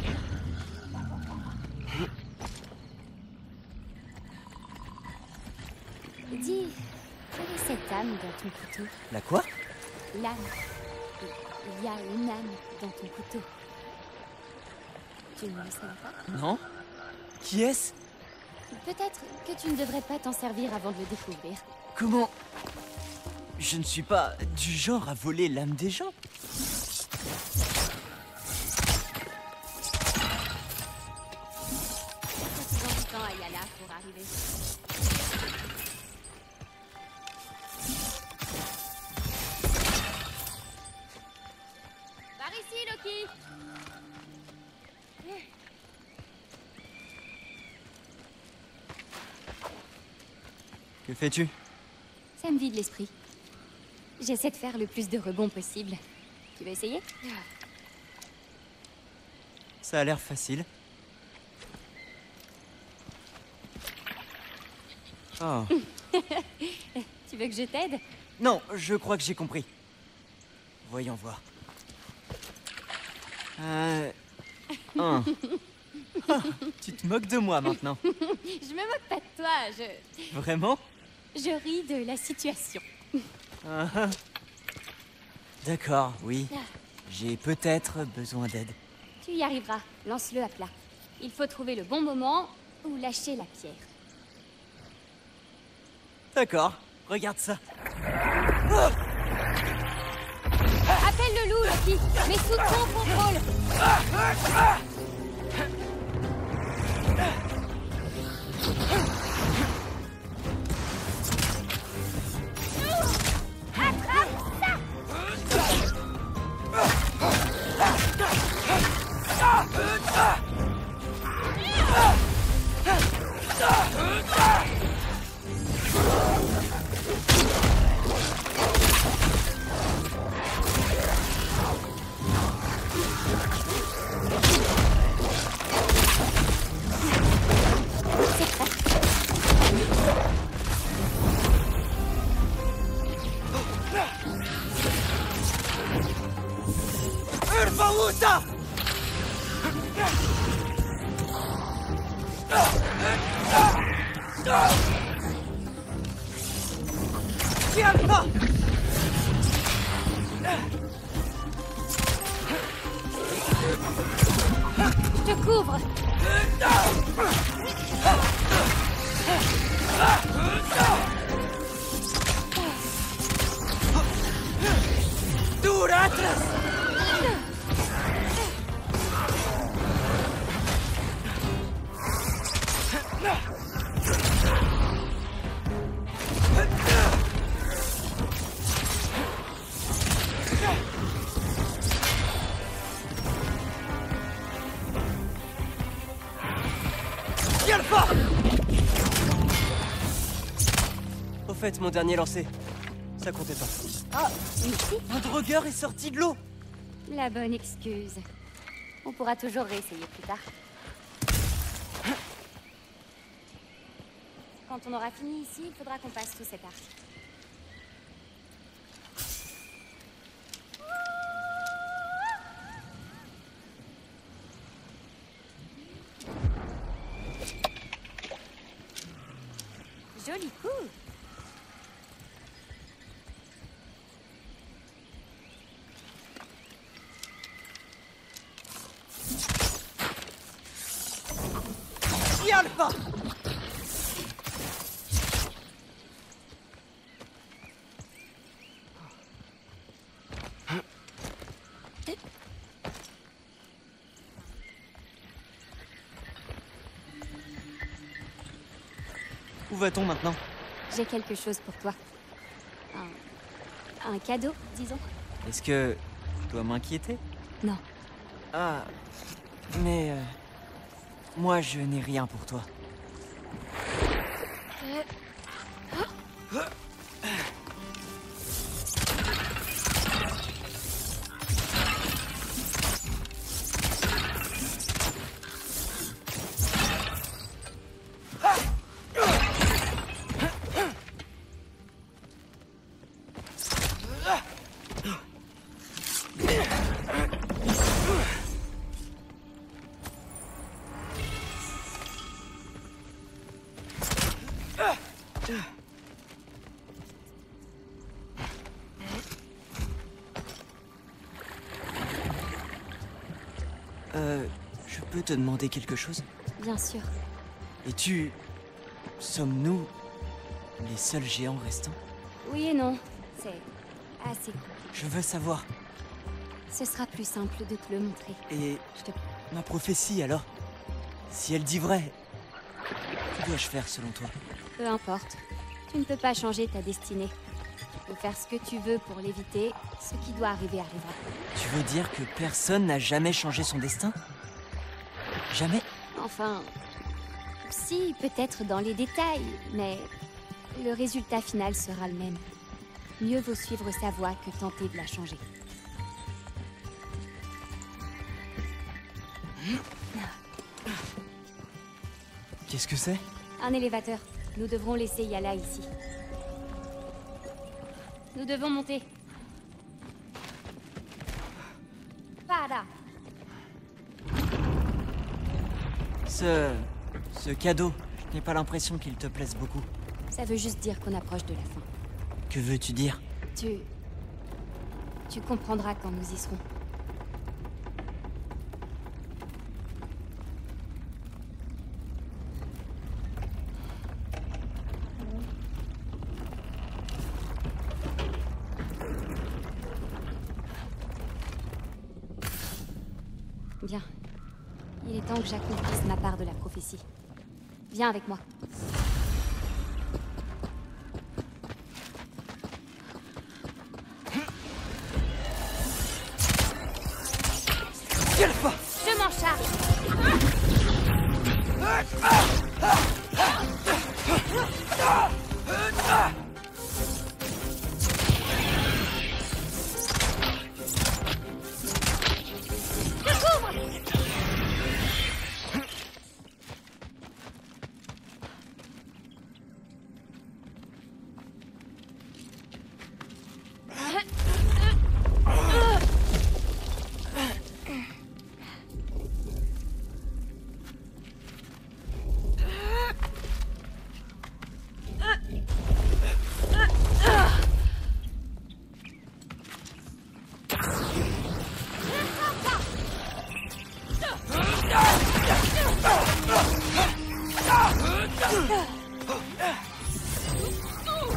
Dis, quelle est cette âme dans ton couteau? La quoi? L'âme. Il y a une âme dans ton couteau. Tu ne le savais pas? Non? Qui est-ce? Peut-être que tu ne devrais pas t'en servir avant de le découvrir. Comment? Je ne suis pas du genre à voler l'âme des gens. Pas du temps à Yala pour arriver. Par ici, Loki! Que fais-tu? Ça me vide l'esprit. J'essaie de faire le plus de rebonds possible. Tu veux essayer? Ça a l'air facile. Oh. Tu veux que je t'aide? Non, je crois que j'ai compris. Voyons voir. Euh... Un. Ah, tu te moques de moi maintenant. Je me moque pas de toi, je... Vraiment? Je ris de la situation. Ah, ah. D'accord, oui. J'ai peut-être besoin d'aide. Tu y arriveras. Lance-le à plat. Il faut trouver le bon moment ou lâcher la pierre. D'accord, regarde ça. Appelle le loup, Loki, mais sous ton contrôle. Alpha! Je te couvre. Dur Atlas! Alpha! Au fait, mon dernier lancé, ça comptait pas. Oh, ici? Un drogueur est sorti de l'eau! La bonne excuse. On pourra toujours réessayer plus tard. Quand on aura fini ici, il faudra qu'on passe sous cet arc. Joli coup! Alpha! Où va-t-on maintenant? J'ai quelque chose pour toi. Un... un cadeau, disons. Est-ce que je dois m'inquiéter? Non. Ah... Mais... euh, moi, je n'ai rien pour toi. Euh... Je peux te demander quelque chose? Bien sûr. Es-tu... Sommes-nous... les seuls géants restants? Oui et non. C'est... assez cool. Je veux savoir. Ce sera plus simple de te le montrer. Et... Je te... ma prophétie, alors? Si elle dit vrai... que dois-je faire, selon toi? Peu importe. Tu ne peux pas changer ta destinée. Tu peux faire ce que tu veux pour l'éviter. Ce qui doit arriver arrivera. Tu veux dire que personne n'a jamais changé son destin? Jamais? Enfin... si, peut-être dans les détails, mais... le résultat final sera le même. Mieux vaut suivre sa voie que tenter de la changer. Qu'est-ce que c'est? Un élévateur. Nous devrons laisser Yala ici. Nous devons monter. Para. Ce... ce cadeau, je n'ai pas l'impression qu'il te plaise beaucoup. Ça veut juste dire qu'on approche de la fin. Que veux-tu dire? Tu... Tu comprendras quand nous y serons. Bien. Il est temps que j'accomplisse ma part de la prophétie. Viens avec moi. Je m'en charge.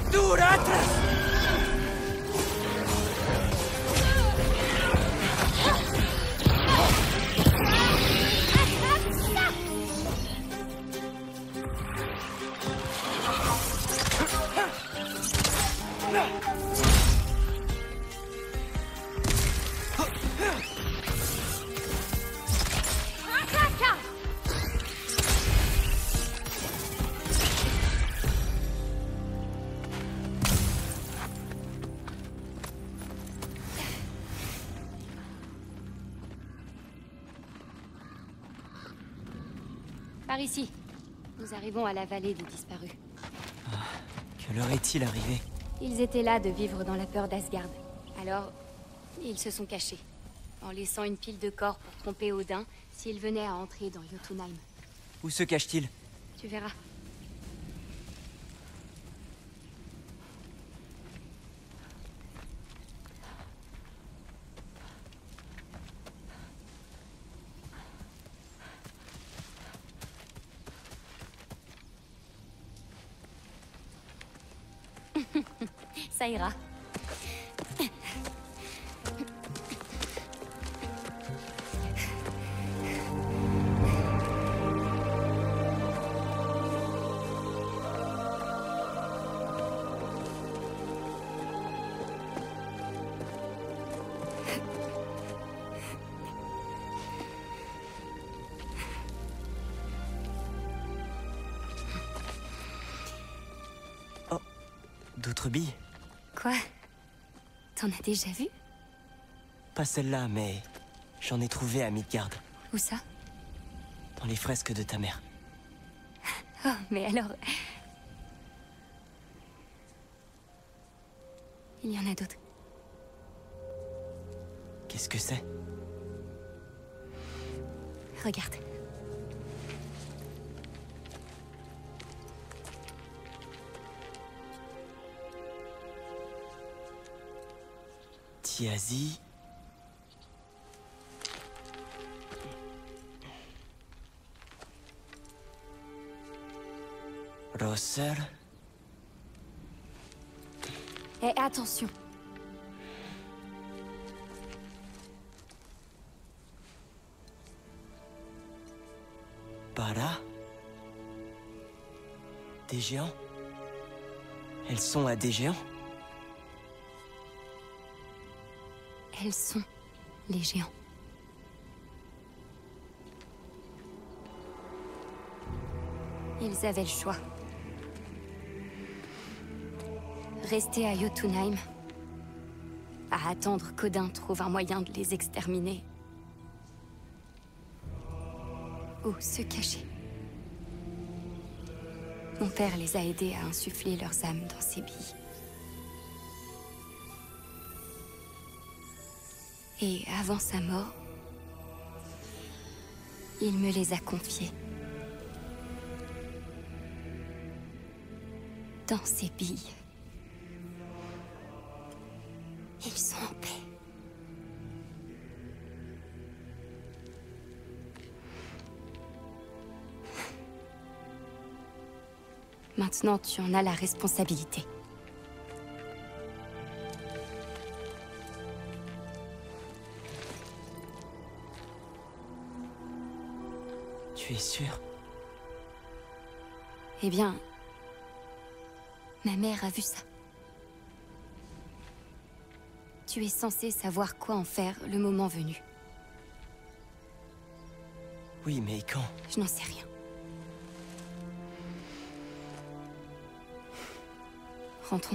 Par ici. Nous arrivons à la vallée des disparus. Que leur est-il arrivé? Ils étaient là de vivre dans la peur d'Asgard. Alors, ils se sont cachés, en laissant une pile de corps pour tromper Odin s'il venait à entrer dans Jotunheim. Où se cache-t-il? Tu verras. Ça ira. D'autres billes? Quoi? T'en as déjà vu? Pas celle-là, mais j'en ai trouvé à Midgard, Où ça? dans les fresques de ta mère. Oh, mais alors... Il y en a d'autres. Qu'est-ce que c'est? Regarde. Thiazi. Rosser. Et attention. Para. Des géants? Elles sont à des géants? Elles sont les géants. Ils avaient le choix. Rester à Jotunheim, à attendre qu'Odin trouve un moyen de les exterminer. Ou se cacher. Mon père les a aidés à insuffler leurs âmes dans ses billes. Et avant sa mort, il me les a confiés. Dans ses billes. Ils sont en paix. Maintenant, tu en as la responsabilité. Tu es sûr? Eh bien, ma mère a vu ça. Tu es censé savoir quoi en faire le moment venu. Oui, mais quand? Je n'en sais rien. Rentrons.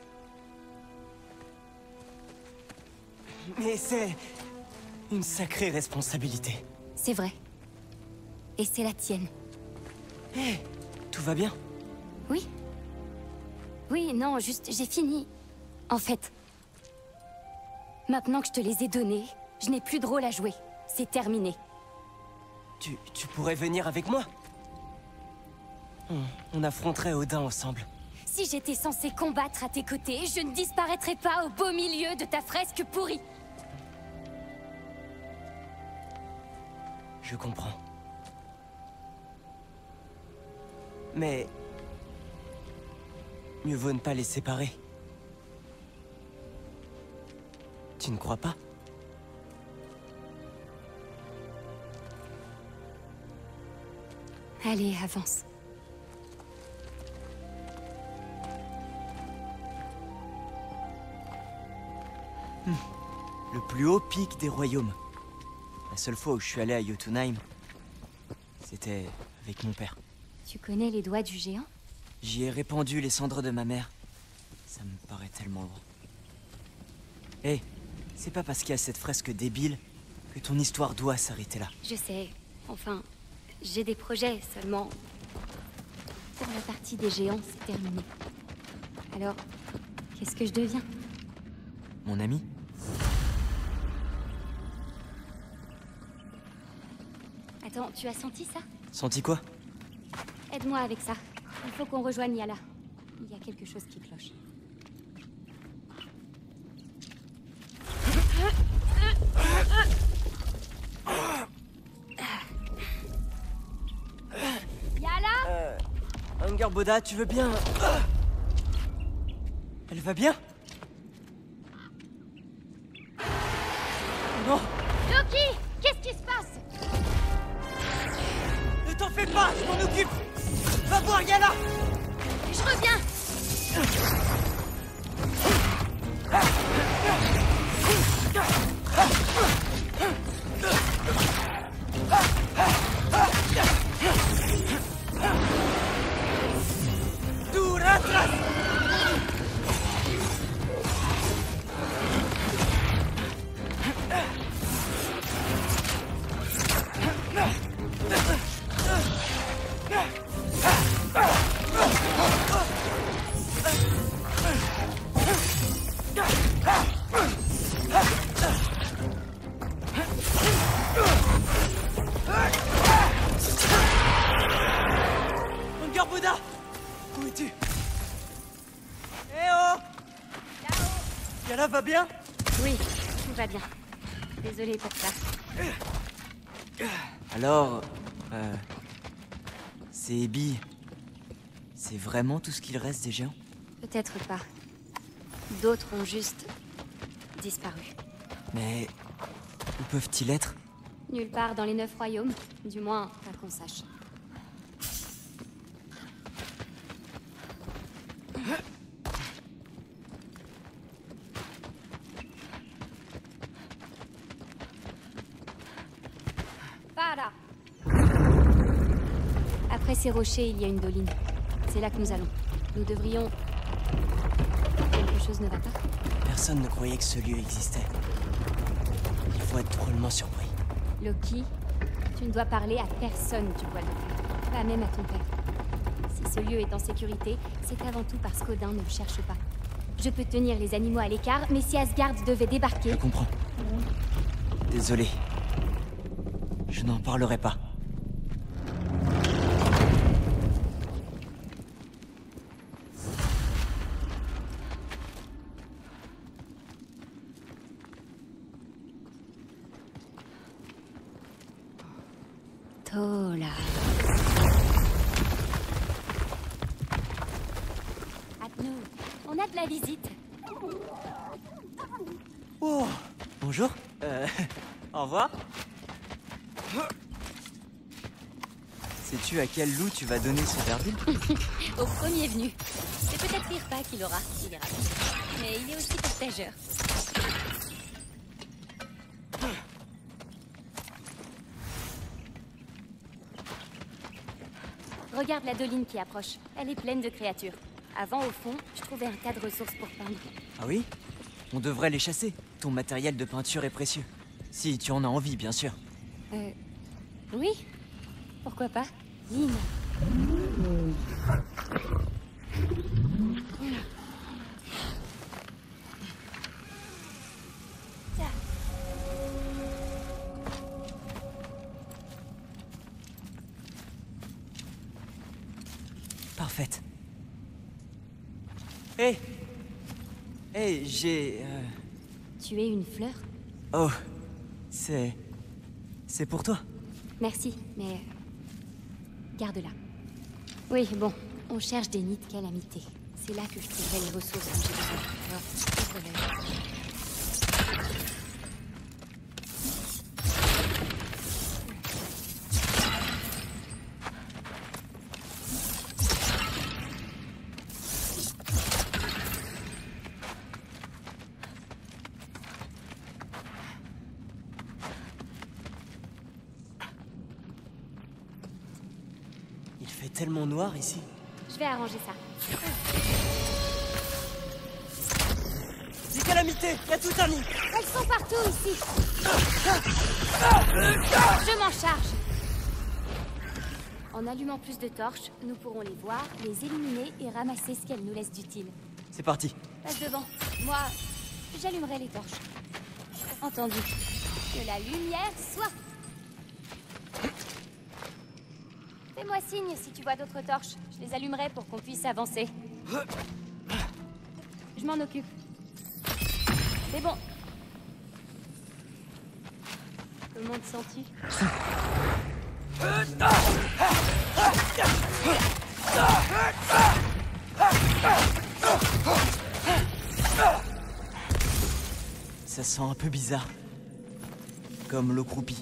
Mais c'est une sacrée responsabilité. C'est vrai. Et c'est la tienne. Hé, hey, tout va bien? Oui. Oui, non, juste, j'ai fini. En fait, maintenant que je te les ai donnés, je n'ai plus de rôle à jouer. C'est terminé. Tu, tu pourrais venir avec moi? On, on affronterait Odin ensemble. Si j'étais censée combattre à tes côtés, je ne disparaîtrais pas au beau milieu de ta fresque pourrie. Je comprends. Mais... Mieux vaut ne pas les séparer. Tu ne crois pas? Allez, avance. Hmm. Le plus haut pic des royaumes. La seule fois où je suis allé à Jotunheim, c'était avec mon père. Tu connais les doigts du géant? J'y ai répandu les cendres de ma mère. Ça me paraît tellement loin. Hé, hey, c'est pas parce qu'il y a cette fresque débile que ton histoire doit s'arrêter là. Je sais. Enfin, j'ai des projets seulement. Pour la partie des géants, c'est terminé. Alors, qu'est-ce que je deviens? Mon ami? Attends, tu as senti ça? Senti quoi? Aide-moi avec ça. Il faut qu'on rejoigne Yala. Il y a quelque chose qui cloche. Yala? Euh... Angerboda, tu veux bien... Elle va bien? Non! Loki! Qu'est-ce qui se passe? Ne t'en fais pas, je m'en occupe! Va voir Yala! Je reviens! Duratras! Angerboda! Où es-tu? Eh oh! Yala va bien? Oui, tout va bien. Désolée pour ça. Alors... Euh... Ces ébis... C'est vraiment tout ce qu'il reste des géants? Peut-être pas. D'autres ont juste... disparu. Mais... Où peuvent-ils être? Nulle part dans les neuf royaumes. Du moins, pas qu'on sache. Para. Après ces rochers, il y a une doline. C'est là que nous allons. Nous devrions... Quelque chose ne va pas? Personne ne croyait que ce lieu existait. Il faut être drôlement surpris. Loki, tu ne dois parler à personne du poil de feu. Pas même à ton père. Si ce lieu est en sécurité, c'est avant tout parce qu'Odin ne le cherche pas. Je peux tenir les animaux à l'écart, mais si Asgard devait débarquer... Je comprends. Désolé. Je n'en parlerai pas. Tola. Atnou, on a de la visite. Oh, bonjour. Euh, au revoir. Sais-tu à quel loup tu vas donner ce verdure? Au premier venu. C'est peut-être Irpa qui l'aura, il est rapide. Mais il est aussi partageur. Regarde la doline qui approche. Elle est pleine de créatures. Avant, au fond, je trouvais un tas de ressources pour peindre. Ah oui? On devrait les chasser. Ton matériel de peinture est précieux. Si tu en as envie, bien sûr. Euh... Oui. Pourquoi pas? Lynn. Parfaite. Hé! Hé, j'ai... euh, Tu es une fleur? Oh, c'est... C'est pour toi. Merci, mais... Garde-la. Oui, bon, on cherche des nids de calamité. C'est là que je trouverai les ressources dont j'ai besoin. Alors, ouvre l'œil. Il fait tellement noir ici. Je vais arranger ça. Des calamités, y a tout un nid. Elles sont partout ici. Je m'en charge. En allumant plus de torches, nous pourrons les voir, les éliminer et ramasser ce qu'elles nous laissent d'utile. C'est parti. Passe devant. Moi, j'allumerai les torches. Entendu. Que la lumière soit. Fais-moi signe si tu vois d'autres torches. Je les allumerai pour qu'on puisse avancer. Je m'en occupe. C'est bon. Comment te sens-tu? Ça sent un peu bizarre. Comme l'eau croupie.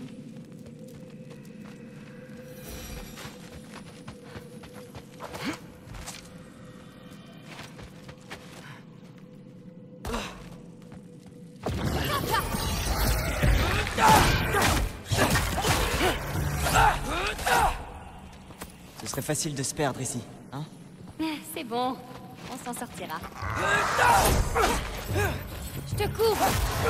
Ce serait facile de se perdre ici, hein? C'est bon, on s'en sortira. Je te couvre.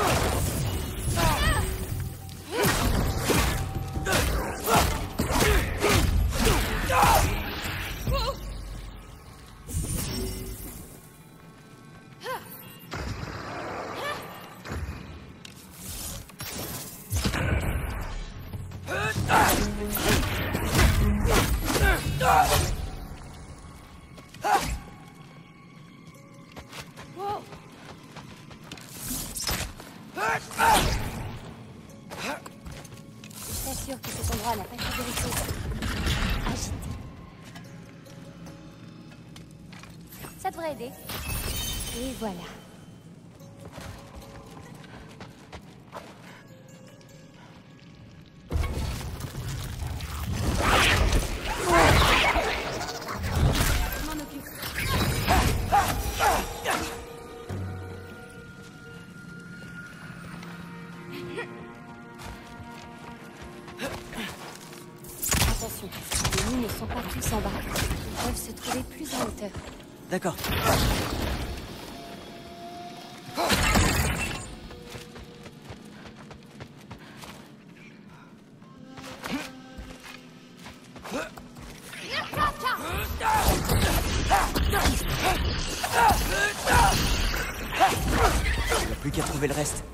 Je t'assure que cet endroit n'a pas été vérifié. Agité. Ça devrait aider. Et voilà. Je m'en occupe. Attention, les nids ne sont pas tous en bas. Ils peuvent se trouver plus en hauteur. D'accord. Il n'y a plus qu'à trouver le reste.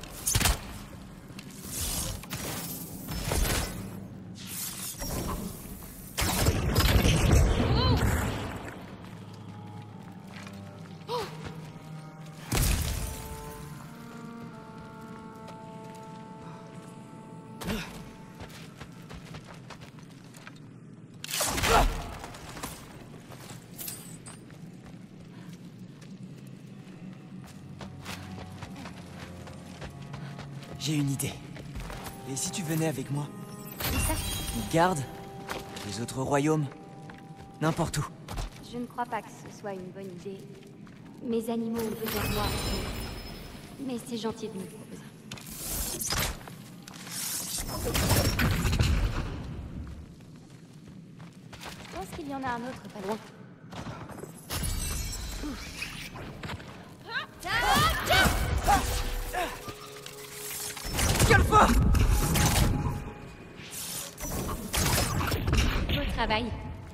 J'ai une idée. Et si tu venais avec moi? Et ça? Garde, les autres royaumes, n'importe où. Je ne crois pas que ce soit une bonne idée. Mes animaux ont besoin de moi. Mais c'est gentil de me proposer. Je pense qu'il y en a un autre pas loin. Calme-toi! Beau travail.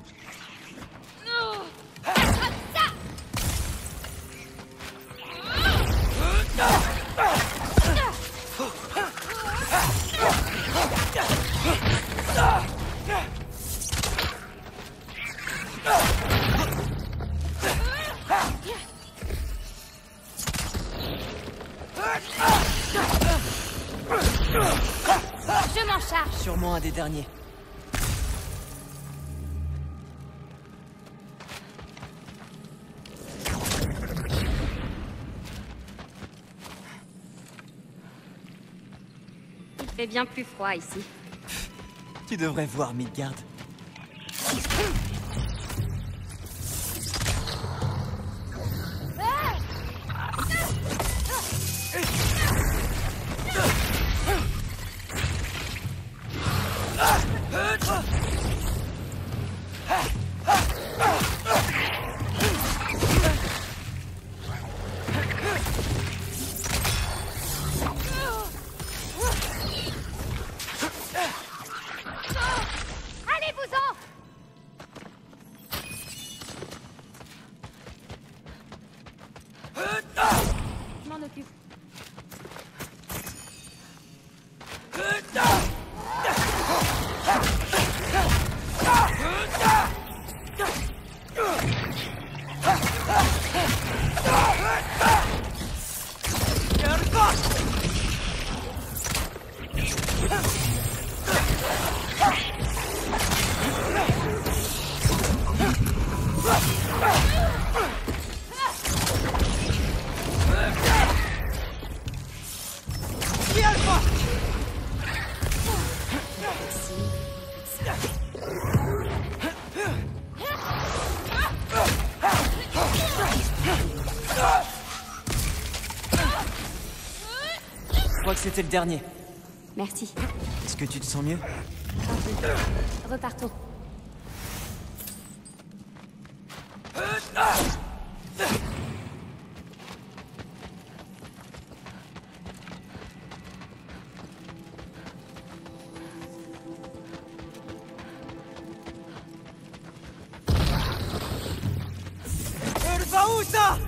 Je m'en charge. Sûrement un des derniers. fait bien plus froid ici. Tu devrais voir Midgard. Allez-vous-en! Je m'en occupe. Je crois que c'était le dernier. Merci. Est-ce que tu te sens mieux? Un peu. Repartons. Elle va où ça?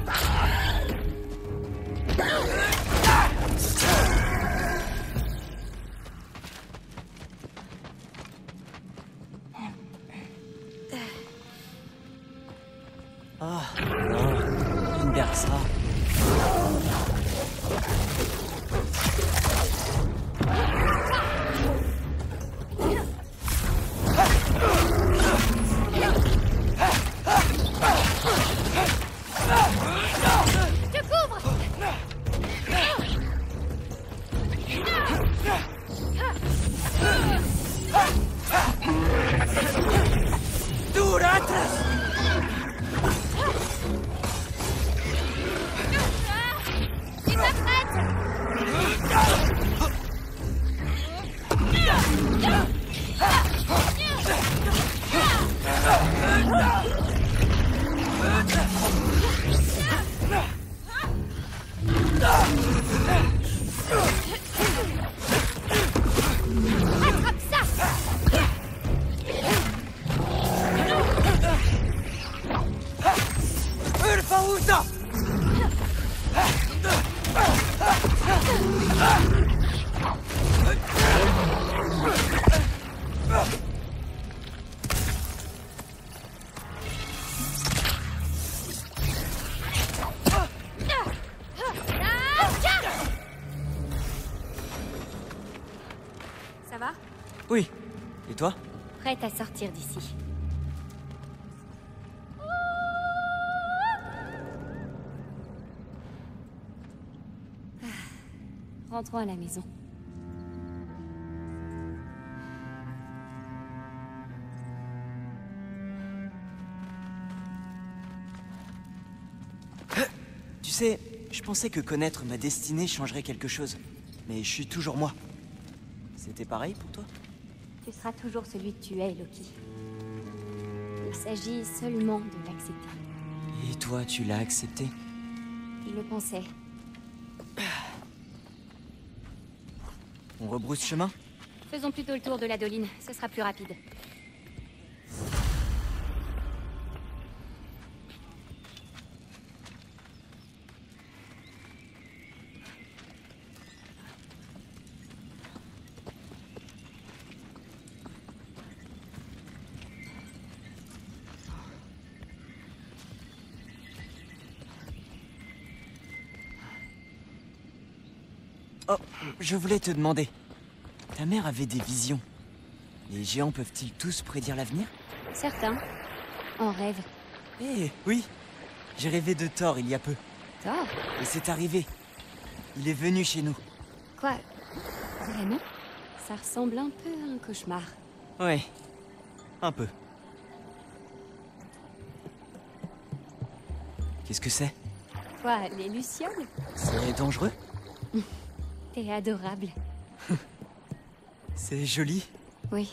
Ah, non, une Bersa. Je te couvre! Dur atrás! Tu t'apprêtes! Attrape ça! Urfausa! Ça va? Oui. Et toi? Prête à sortir d'ici. Ah. Rentrons à la maison. Tu sais, je pensais que connaître ma destinée changerait quelque chose. Mais je suis toujours moi. C'était pareil pour toi? Tu seras toujours celui que tu es, Loki. Il s'agit seulement de l'accepter. Et toi, tu l'as accepté? Je le pensais. On rebrousse chemin? Faisons plutôt le tour de la doline, ce sera plus rapide. Oh, je voulais te demander. Ta mère avait des visions. Les géants peuvent-ils tous prédire l'avenir? Certains. En rêve. Eh, oui. J'ai rêvé de Thor il y a peu. Thor? Et c'est arrivé. Il est venu chez nous. Quoi? Vraiment? Ça ressemble un peu à un cauchemar. Ouais, un peu. Qu'est-ce que c'est? Quoi, les lucioles? C'est dangereux? T'es adorable. C'est joli. Oui.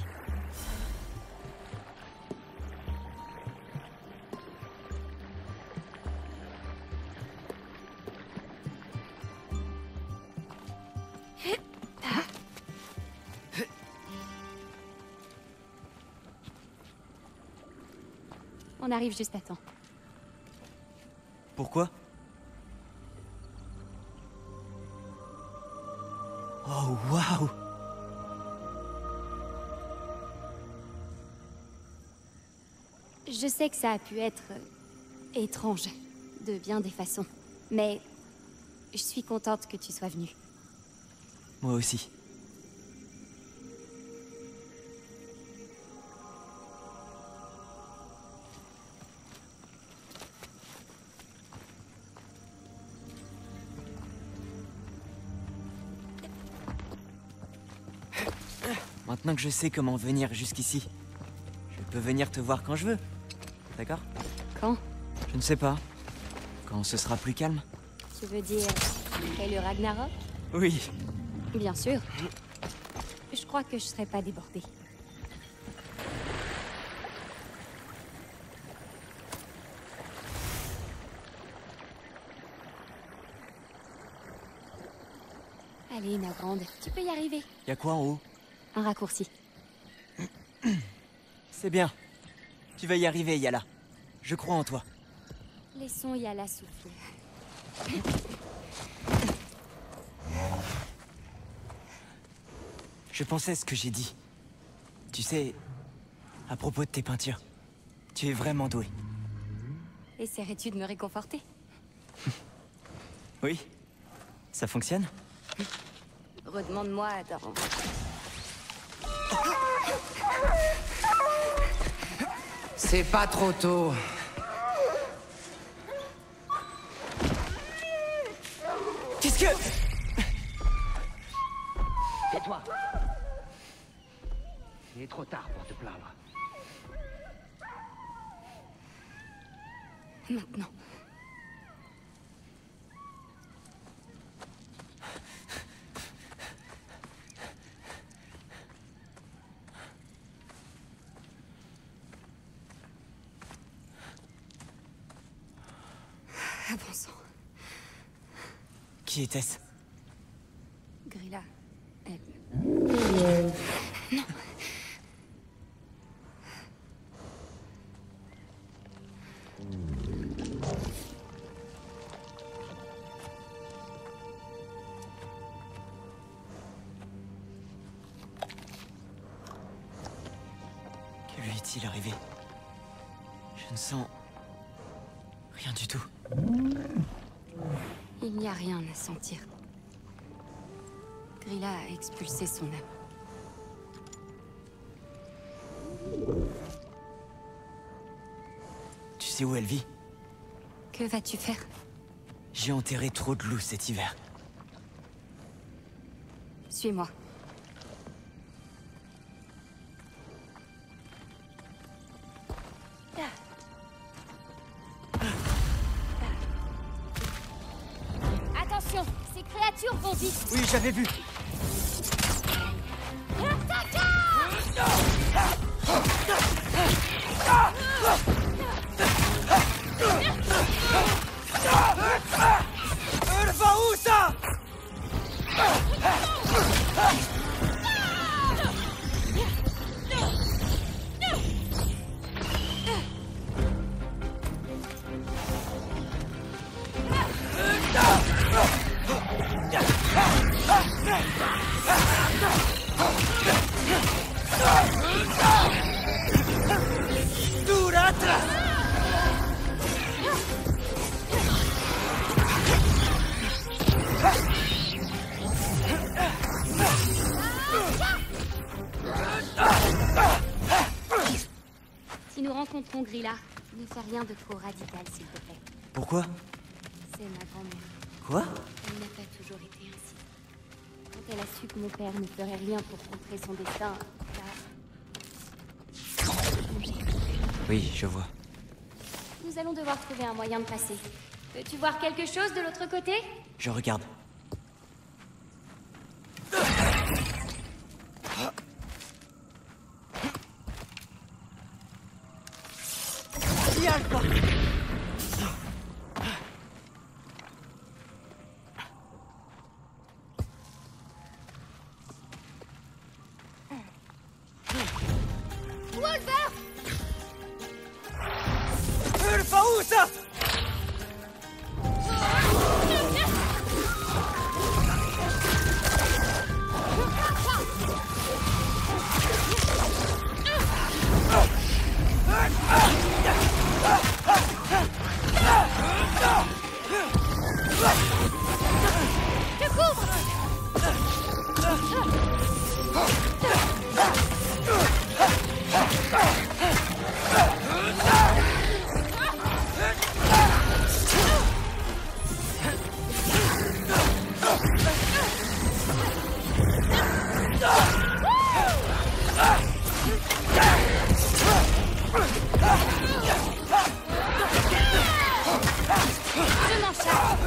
On arrive juste à temps. Pourquoi? Oh, waouh! Je sais que ça a pu être euh, étrange, de bien des façons. Mais je suis contente que tu sois venue. Moi aussi. Maintenant que je sais comment venir jusqu'ici, je peux venir te voir quand je veux. D'accord? Quand? Je ne sais pas. Quand ce sera plus calme? Tu veux dire... et le Ragnarok? Oui. Bien sûr. Je crois que je serai pas débordée. Allez, ma grande, tu peux y arriver. Y a quoi en haut? Un raccourci. C'est bien. Tu vas y arriver, Yala. Je crois en toi. Laissons Yala souffler. Je pensais ce que j'ai dit. Tu sais, à propos de tes peintures, tu es vraiment doué. Essaierais-tu de me réconforter? Oui? Ça fonctionne? Redemande-moi dans... C'est pas trop tôt. Qu'est-ce que... Tais-toi. Il est trop tard pour te plaindre. Maintenant. Avançons. Qui était-ce? Grilla. Elle... Non. Que lui est-il arrivé? Je ne sens... rien du tout. Il n'y a rien à sentir. Grilla a expulsé son âme. Tu sais où elle vit? Que vas-tu faire? J'ai enterré trop de loups cet hiver. Suis-moi. Attention, ces créatures vont vite. Oui, j'avais vu. Elle va où, ça? Dura atrás. Si nous rencontrons Grilla, ne fais rien de trop radical, s'il te plaît. Pourquoi? C'est ma grand-mère. Quoi? Elle n'a pas toujours été ainsi. Quand elle a su que mon père ne ferait rien pour contrer son destin, elle a changé. Oui, je vois. Nous allons devoir trouver un moyen de passer. Peux-tu voir quelque chose de l'autre côté? Je regarde. Wolver! Le où ça? Je couvre! Je m'en charge.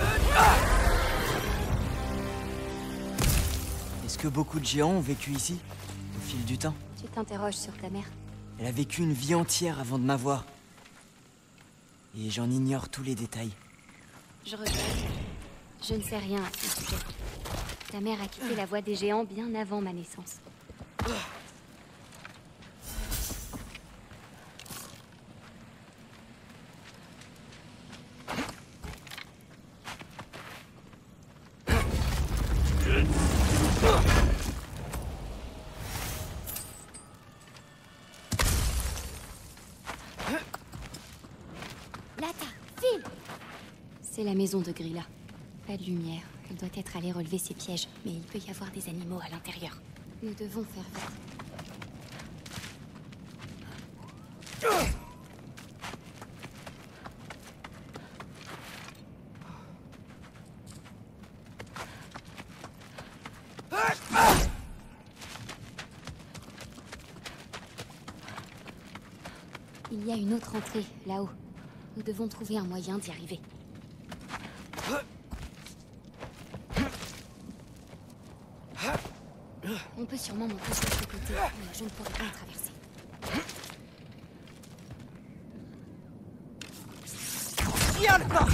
Est-ce que beaucoup de géants ont vécu ici, au fil du temps? Tu t'interroges sur ta mère. Elle a vécu une vie entière avant de m'avoir. Et j'en ignore tous les détails. Je regrette. Je ne sais rien à ce sujet. Ta mère a quitté la voie des géants bien avant ma naissance. Lata, file! C'est la maison de Grilla. Pas de lumière. Elle doit être allée relever ses pièges, mais il peut y avoir des animaux à l'intérieur. Nous devons faire vite. Il y a une autre entrée, là-haut. Nous devons trouver un moyen d'y arriver. On peut sûrement monter sur ce côté, mais je ne pourrai pas traverser. Viens le pas!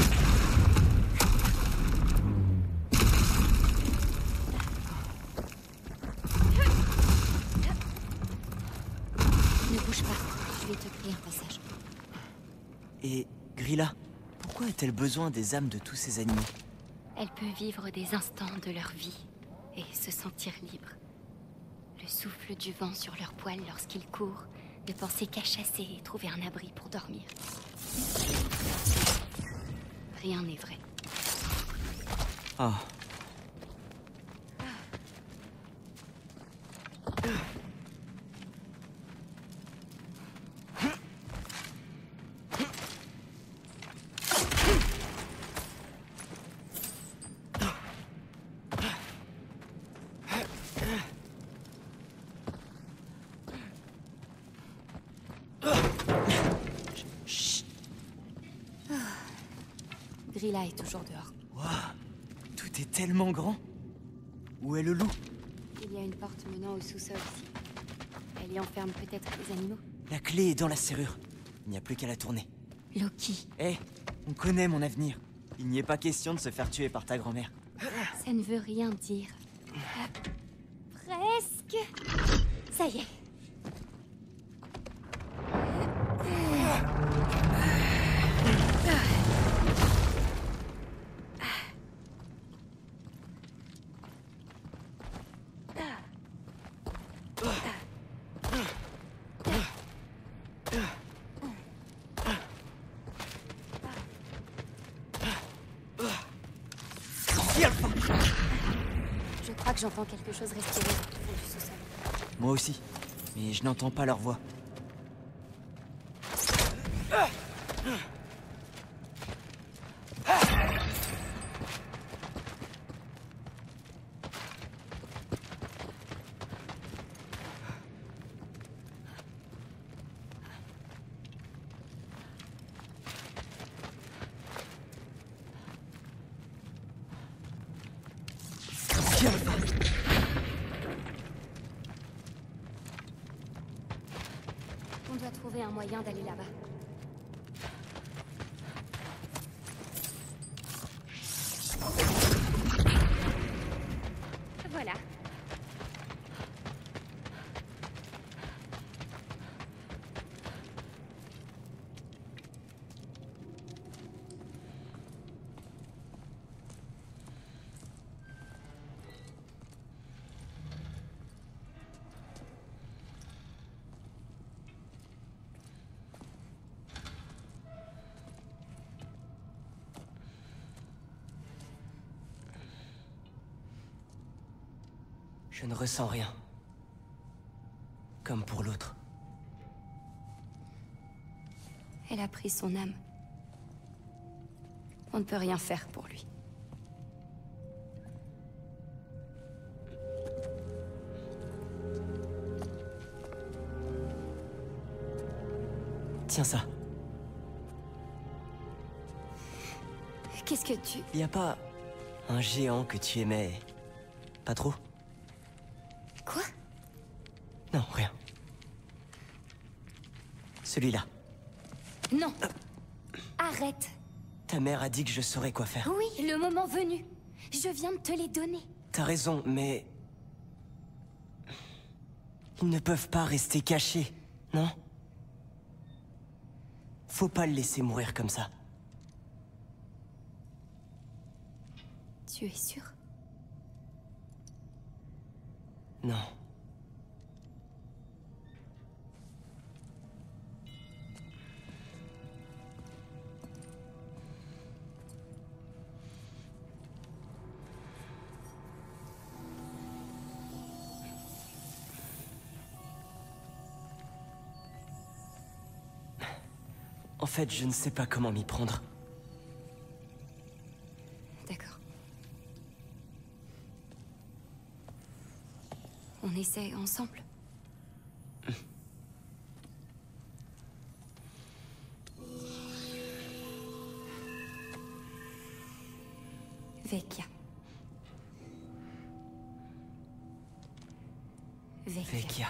Ne bouge pas, je vais te créer un passage. Et Grilla, pourquoi a-t-elle besoin des âmes de tous ces animaux? Elle peut vivre des instants de leur vie et se sentir libre. Le souffle du vent sur leurs poils lorsqu'ils courent, de penser qu'à chasser et trouver un abri pour dormir. Rien n'est vrai. Oh. Grilla est toujours dehors. Waouh, tout est tellement grand. Où est le loup? Il y a une porte menant au sous-sol ici. Elle y enferme peut-être les animaux. La clé est dans la serrure. Il n'y a plus qu'à la tourner. Loki. Hé, on connaît mon avenir. Il n'y est pas question de se faire tuer par ta grand-mère. Ça ne veut rien dire. Presque. Ça y est. Je crois que j'entends quelque chose respirer au fond du sous-sol. Moi aussi, mais je n'entends pas leur voix. Viens, va. On doit trouver un moyen d'aller là-bas. Voilà. Je ne ressens rien. Comme pour l'autre. Elle a pris son âme. On ne peut rien faire pour lui. Tiens ça. Qu'est-ce que tu... Y a pas un géant que tu aimais pas trop? Quoi? Non, rien. Celui-là. Non. Arrête. Ta mère a dit que je saurais quoi faire. Oui, le moment venu. Je viens de te les donner. T'as raison, mais... Ils ne peuvent pas rester cachés, non? Faut pas le laisser mourir comme ça. Tu es sûr? Non. En fait, je ne sais pas comment m'y prendre. D'accord. On essaie ensemble. Vecchia. Vecchia. Vecchia.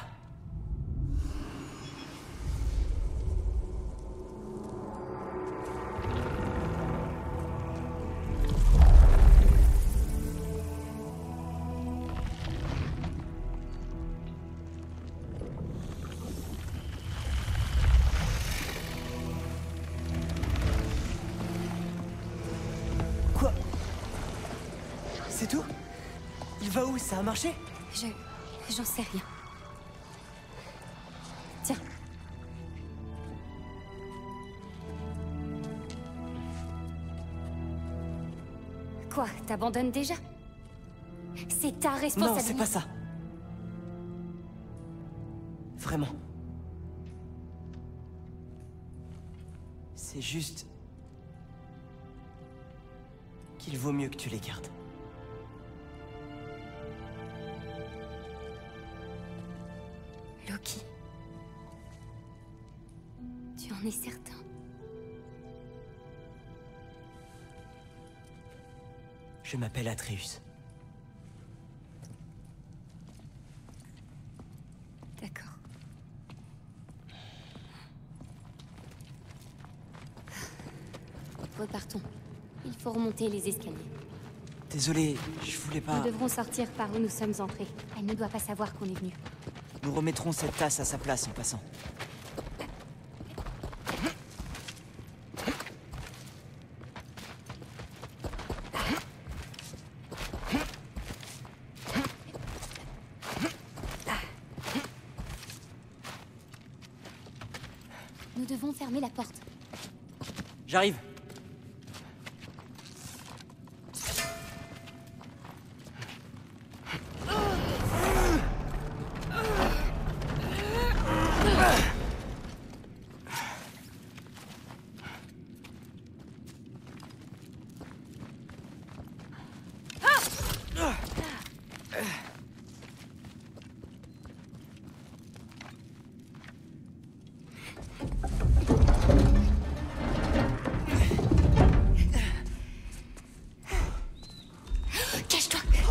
Quoi? C'est tout? Il va où? Ça a marché? Je... j'en sais rien. Tiens. Quoi? T'abandonnes déjà? C'est ta responsabilité. Non, c'est pas ça. Vraiment. C'est juste... qu'il vaut mieux que tu les gardes. Loki. Tu en es certain? Je m'appelle Atreus. D'accord. Repartons. Il faut remonter les escaliers. Désolé, je voulais pas... Nous devrons sortir par où nous sommes entrés. Elle ne doit pas savoir qu'on est venu. Nous remettrons cette tasse à sa place en passant. Nous devons fermer la porte. J'arrive.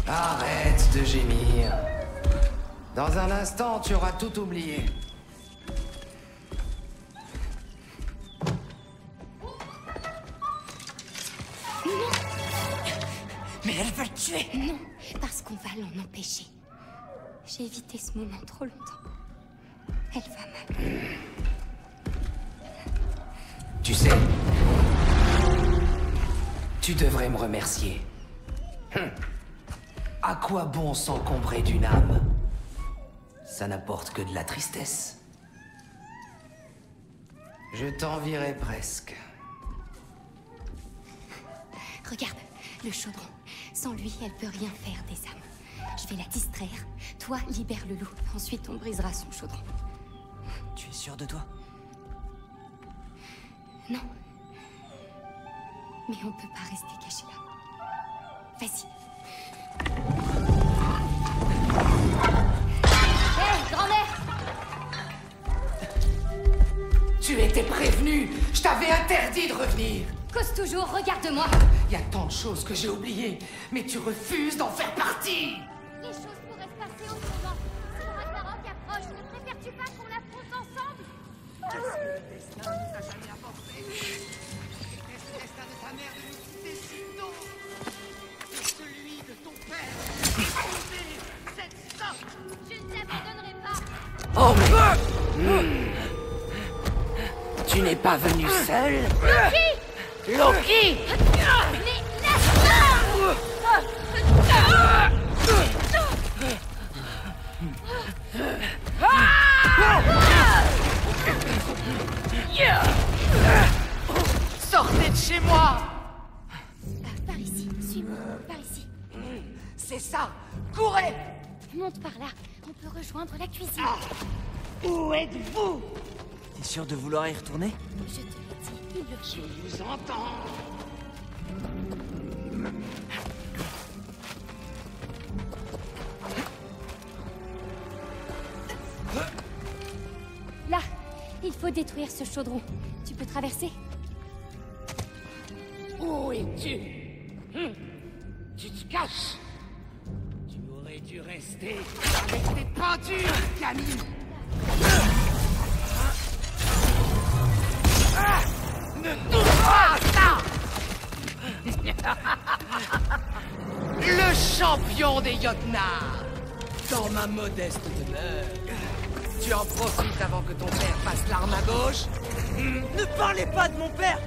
Arrête de gémir. Dans un instant, tu auras tout oublié. Non. Mais elle va le tuer. Non, parce qu'on va l'en empêcher. J'ai évité ce moment trop longtemps. Elle va mal. Tu sais, tu devrais me remercier. Hum. À quoi bon s'encombrer d'une âme? Ça n'apporte que de la tristesse. Je t'envierais presque. Regarde, le chaudron. Sans lui, elle peut rien faire des âmes. Je vais la distraire. Toi, libère le loup. Ensuite, on brisera son chaudron. Tu es sûr de toi? Non. Mais on peut pas rester caché là. Vas-y. Hé, hey, grand-mère! Tu étais prévenu. Je t'avais interdit de revenir. Cause toujours, regarde-moi. Il y a tant de choses que j'ai oubliées, mais tu refuses d'en faire partie. Les choses pourraient se passer autrement. Si le Ragnarok approche, ne préfères-tu pas qu'on affronte ensemble? Qu'est-ce que le destin nous a jamais apporté? Est-ce le destin de ta mère de nous quitter si tôt? C'est celui de ton père. Osez cette sorte. Je ne t'abandonnerai pas. Oh mais... Mmh. Tu n'es pas venu seul? Loki! Loki! Mais laisse-moi! Sortez de chez moi! Par ici, suis-moi, par ici. C'est ça! Courez! Monte par là, on peut rejoindre la cuisine. Où êtes-vous? T'es sûr de vouloir y retourner? Je te l'ai dit, il le Je vous entends. Là, il faut détruire ce chaudron. Tu peux traverser? Où es-tu? Hum. Tu te caches? Tu aurais dû rester avec tes peintures, Camille. Ah, ne touche pas à ça! Le champion des Jotnar! Dans ma modeste demeure. Tu en profites avant que ton père passe l'arme à gauche? Ne parlez pas de mon père!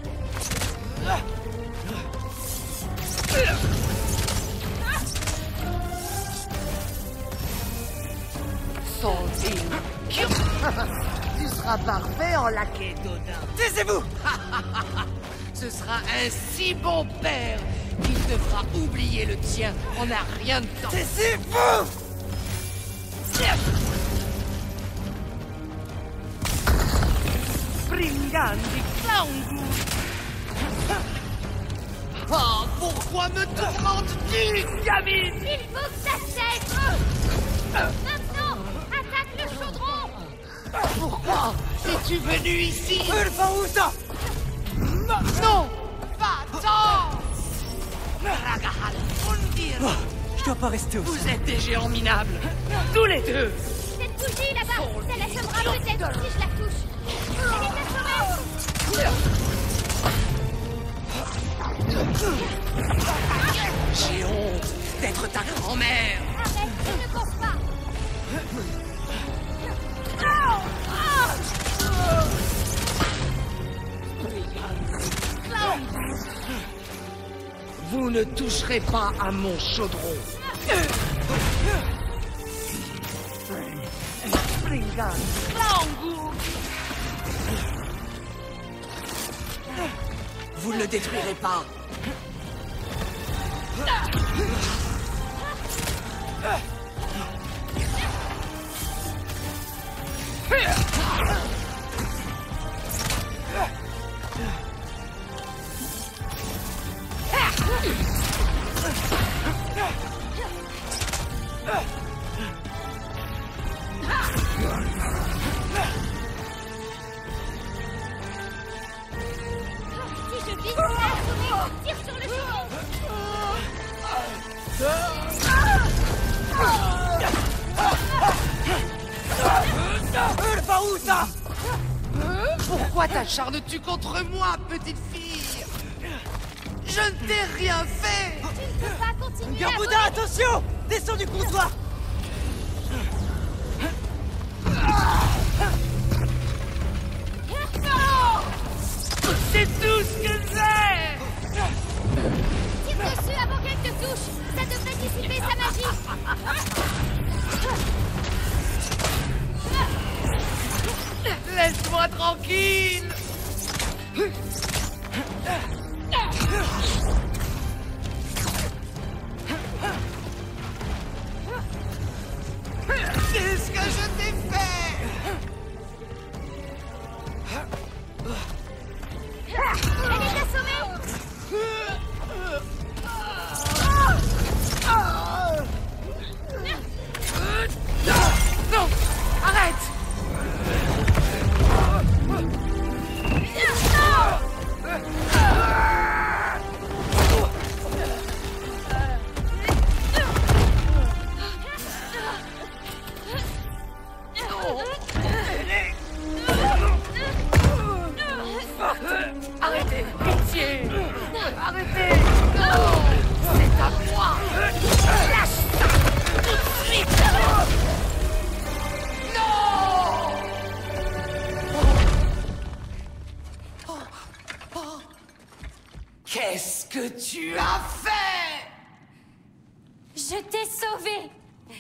Sont-ils? Tu seras parfait en laquais d'Odin. Taisez-vous! Ce sera un si bon père qu'il te fera oublier le tien en un rien de temps. Taisez-vous! Bringandi Clowngood. Oh, pourquoi me tourmentes-tu, gamine? Il faut que ça cesse! Maintenant, attaque le chaudron! Pourquoi es-tu venu ici? où ça? Non! Va-t'en! Ragahal Fundir. Oh, je dois pas rester au sol. Vous êtes des géants minables, tous les deux! Cette bougie là-bas, ça l'assommera peut-être si je la touche. Elle est assommée! J'ai honte d'être ta grand-mère! Arrête, je ne pense pas! Vous ne toucherez pas à mon chaudron! Vous ne le détruirez pas! Si je vise, tire sur le chaudron! par où, ça? Pourquoi t'acharnes-tu contre moi, petite fille? Je ne t'ai rien fait! Tu ne peux pas continuer à Garbouda, attention! Descends du comptoir! C'est tout ce que j'ai! Tire dessus avant qu'elle te touche! Ça devrait dissiper sa magie! Laisse-moi tranquille! Qu'est-ce que je t'ai fait? Elle est assommée! Non! Arrête! Arrêtez! Pitié! Arrêtez! Non! C'est à moi! Lâche ça! Tout de suite! Non! Qu'est-ce que tu as fait? Je t'ai sauvé!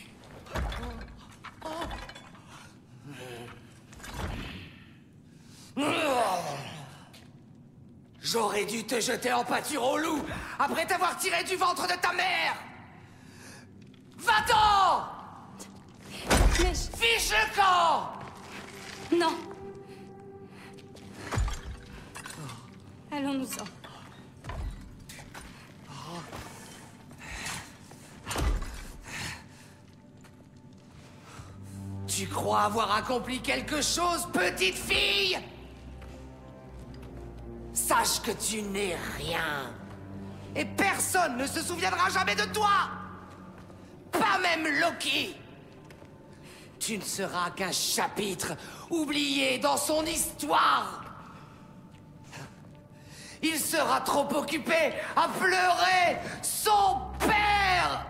J'aurais dû te jeter en pâture au loup après t'avoir tiré du ventre de ta mère. Va-t'en! Mais je... Fiche le camp! Non! Allons-nous-en. Tu crois avoir accompli quelque chose, petite fille? Sache que tu n'es rien. Et personne ne se souviendra jamais de toi. Pas même Loki. Tu ne seras qu'un chapitre oublié dans son histoire. Il sera trop occupé à pleurer son père.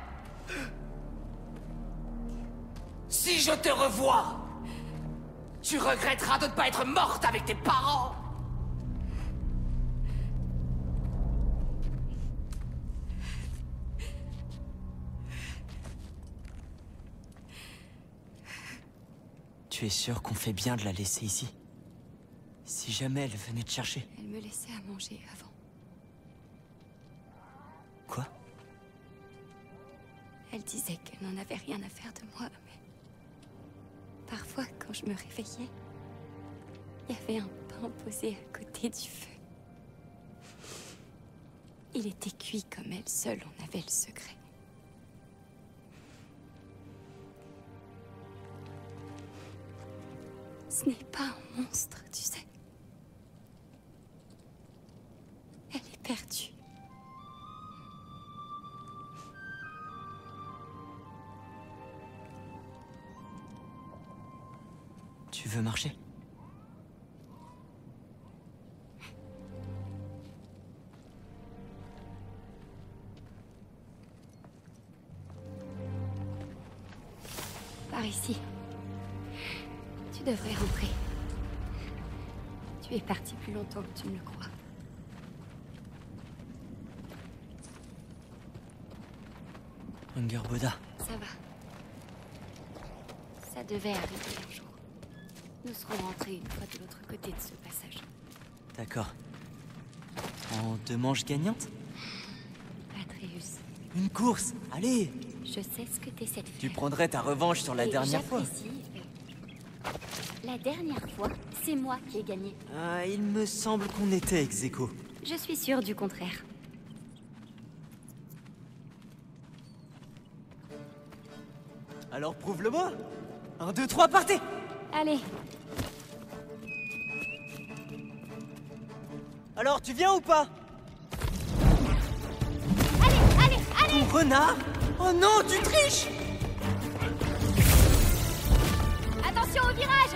Si je te revois, tu regretteras de ne pas être morte avec tes parents. Tu es sûr qu'on fait bien de la laisser ici? Si jamais elle venait te chercher. Elle me laissait à manger avant. Quoi? Elle disait qu'elle n'en avait rien à faire de moi, mais... Parfois, quand je me réveillais, il y avait un pain posé à côté du feu. Il était cuit comme elle seule en avait le secret. Ce n'est pas un monstre, tu sais. Elle est perdue. Tu veux marcher? Par ici. Tu devrais rentrer. Tu es parti plus longtemps que tu ne le crois. Angerboda. Ça va. Ça devait arriver un jour. Nous serons rentrés une fois de l'autre côté de ce passage. D'accord. En deux manches gagnantes? Atreus, Une course, allez! je sais ce que t'essaies de faire. Tu prendrais ta revanche sur la Et dernière fois. j'apprécie, euh, La dernière fois, c'est moi qui ai gagné. Ah, il me semble qu'on était ex aequo. Je suis sûre du contraire. Alors prouve-le-moi! Un, deux, trois, partez! Allez, Alors, tu viens ou pas? allez, allez, allez! Ton renard? Oh non, tu triches! Attention! Attention au virage!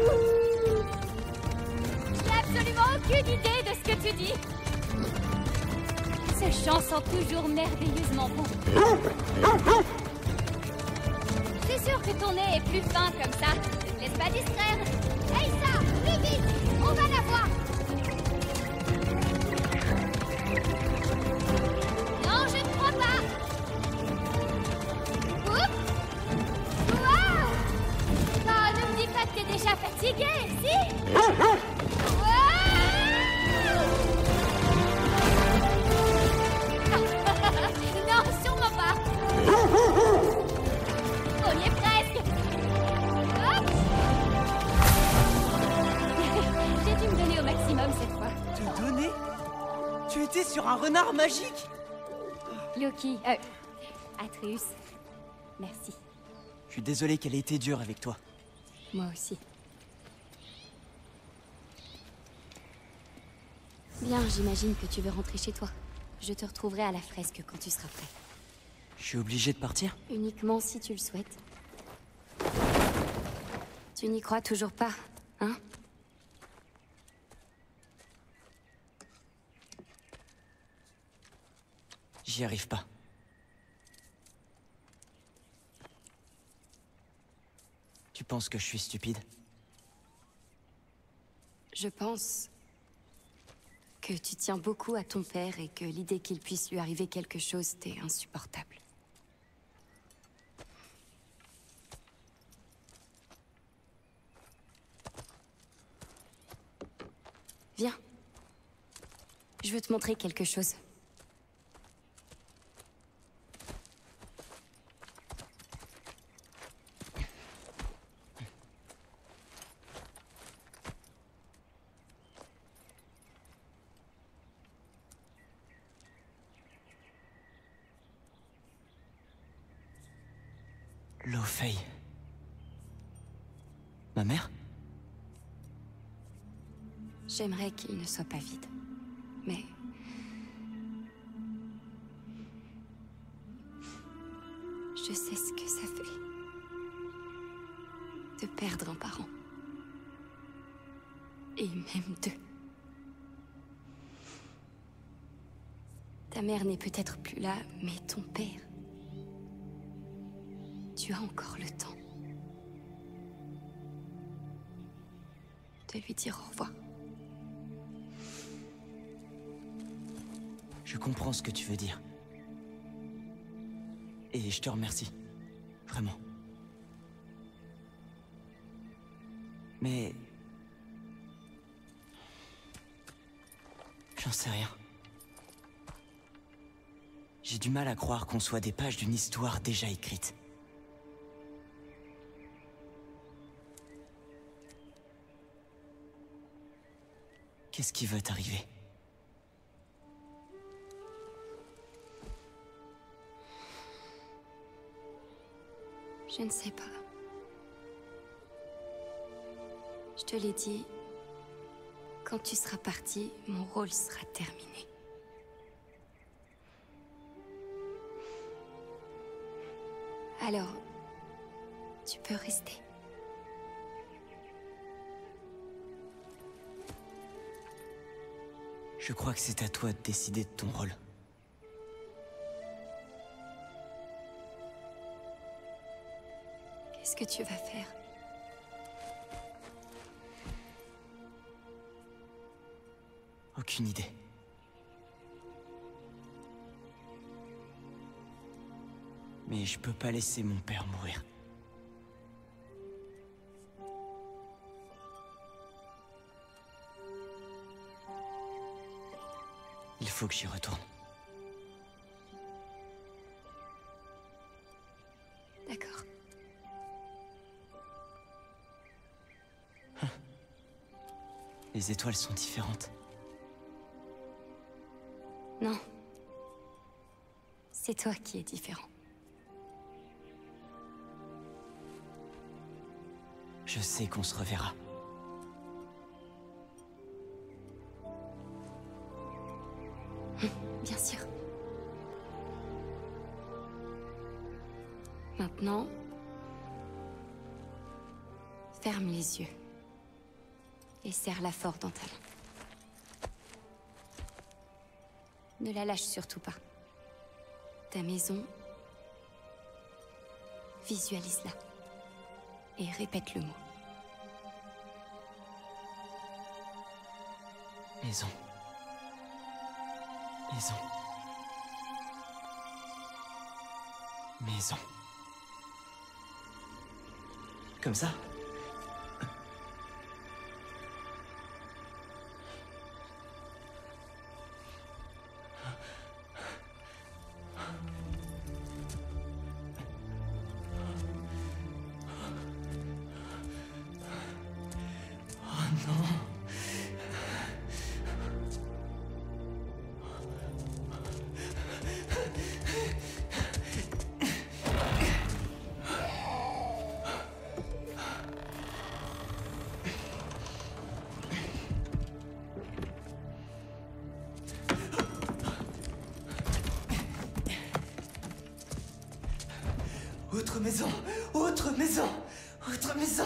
J'ai absolument aucune idée de ce que tu dis. Ce chant sent toujours merveilleusement bon. C'est sûr que ton nez est plus fin comme ça. Ne te laisse pas distraire. Hey ça, plus vite, on va la voir. Non, je ne crois pas. Oups. Wow. Non, ne me dis pas que t'es déjà fatigué, si? Non, sûrement pas. On y est presque. Hop. J'ai dû me donner au maximum cette fois. Te donner? Tu étais sur un renard magique? Loki, euh, Atreus, merci. Je suis désolé qu'elle ait été dure avec toi. Moi aussi. Bien, j'imagine que tu veux rentrer chez toi. Je te retrouverai à la fresque quand tu seras prêt. Je suis obligé de partir? Uniquement si tu le souhaites. Tu n'y crois toujours pas, hein? J'y arrive pas. Tu penses que je suis stupide? Je pense que tu tiens beaucoup à ton père et que l'idée qu'il puisse lui arriver quelque chose t'est insupportable. Viens. Je veux te montrer quelque chose. Laufey. Ma mère? J'aimerais qu'il ne soit pas vide. Mais... je sais ce que ça fait. De perdre un parent. Et même deux. Ta mère n'est peut-être plus là, mais ton père... tu as encore le temps. De lui dire au revoir. Je comprends ce que tu veux dire. Et je te remercie. Vraiment. Mais... j'en sais rien. J'ai du mal à croire qu'on soit des pages d'une histoire déjà écrite. Qu'est-ce qui va t'arriver? Je ne sais pas. Je te l'ai dit, quand tu seras parti, mon rôle sera terminé. Alors, tu peux rester. Je crois que c'est à toi de décider de ton rôle. Qu'est-ce que tu vas faire? Aucune idée. Mais je peux pas laisser mon père mourir. Il faut que j'y retourne. D'accord. Les étoiles sont différentes. Non. C'est toi qui es différent. Je sais qu'on se reverra. Bien sûr. Maintenant, Ferme les yeux. Et serre-la fort dans ta main. Ne la lâche surtout pas. Ta maison, visualise-la. Et répète le mot. Maison. Maison. Maison. Comme ça? Autre maison, autre maison, autre maison.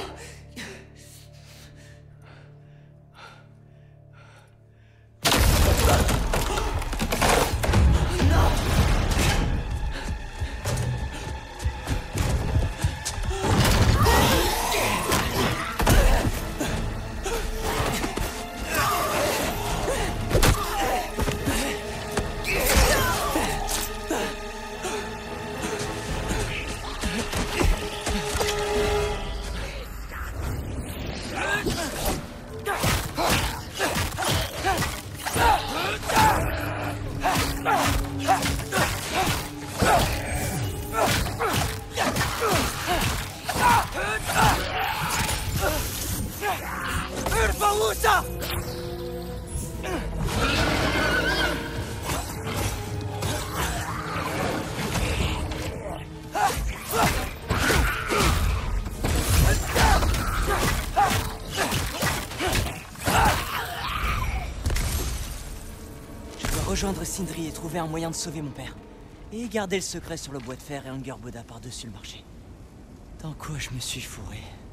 Rejoindre Sindri et trouver un moyen de sauver mon père. Et garder le secret sur le bois de fer et Angerboda par-dessus le marché. Dans quoi je me suis fourré.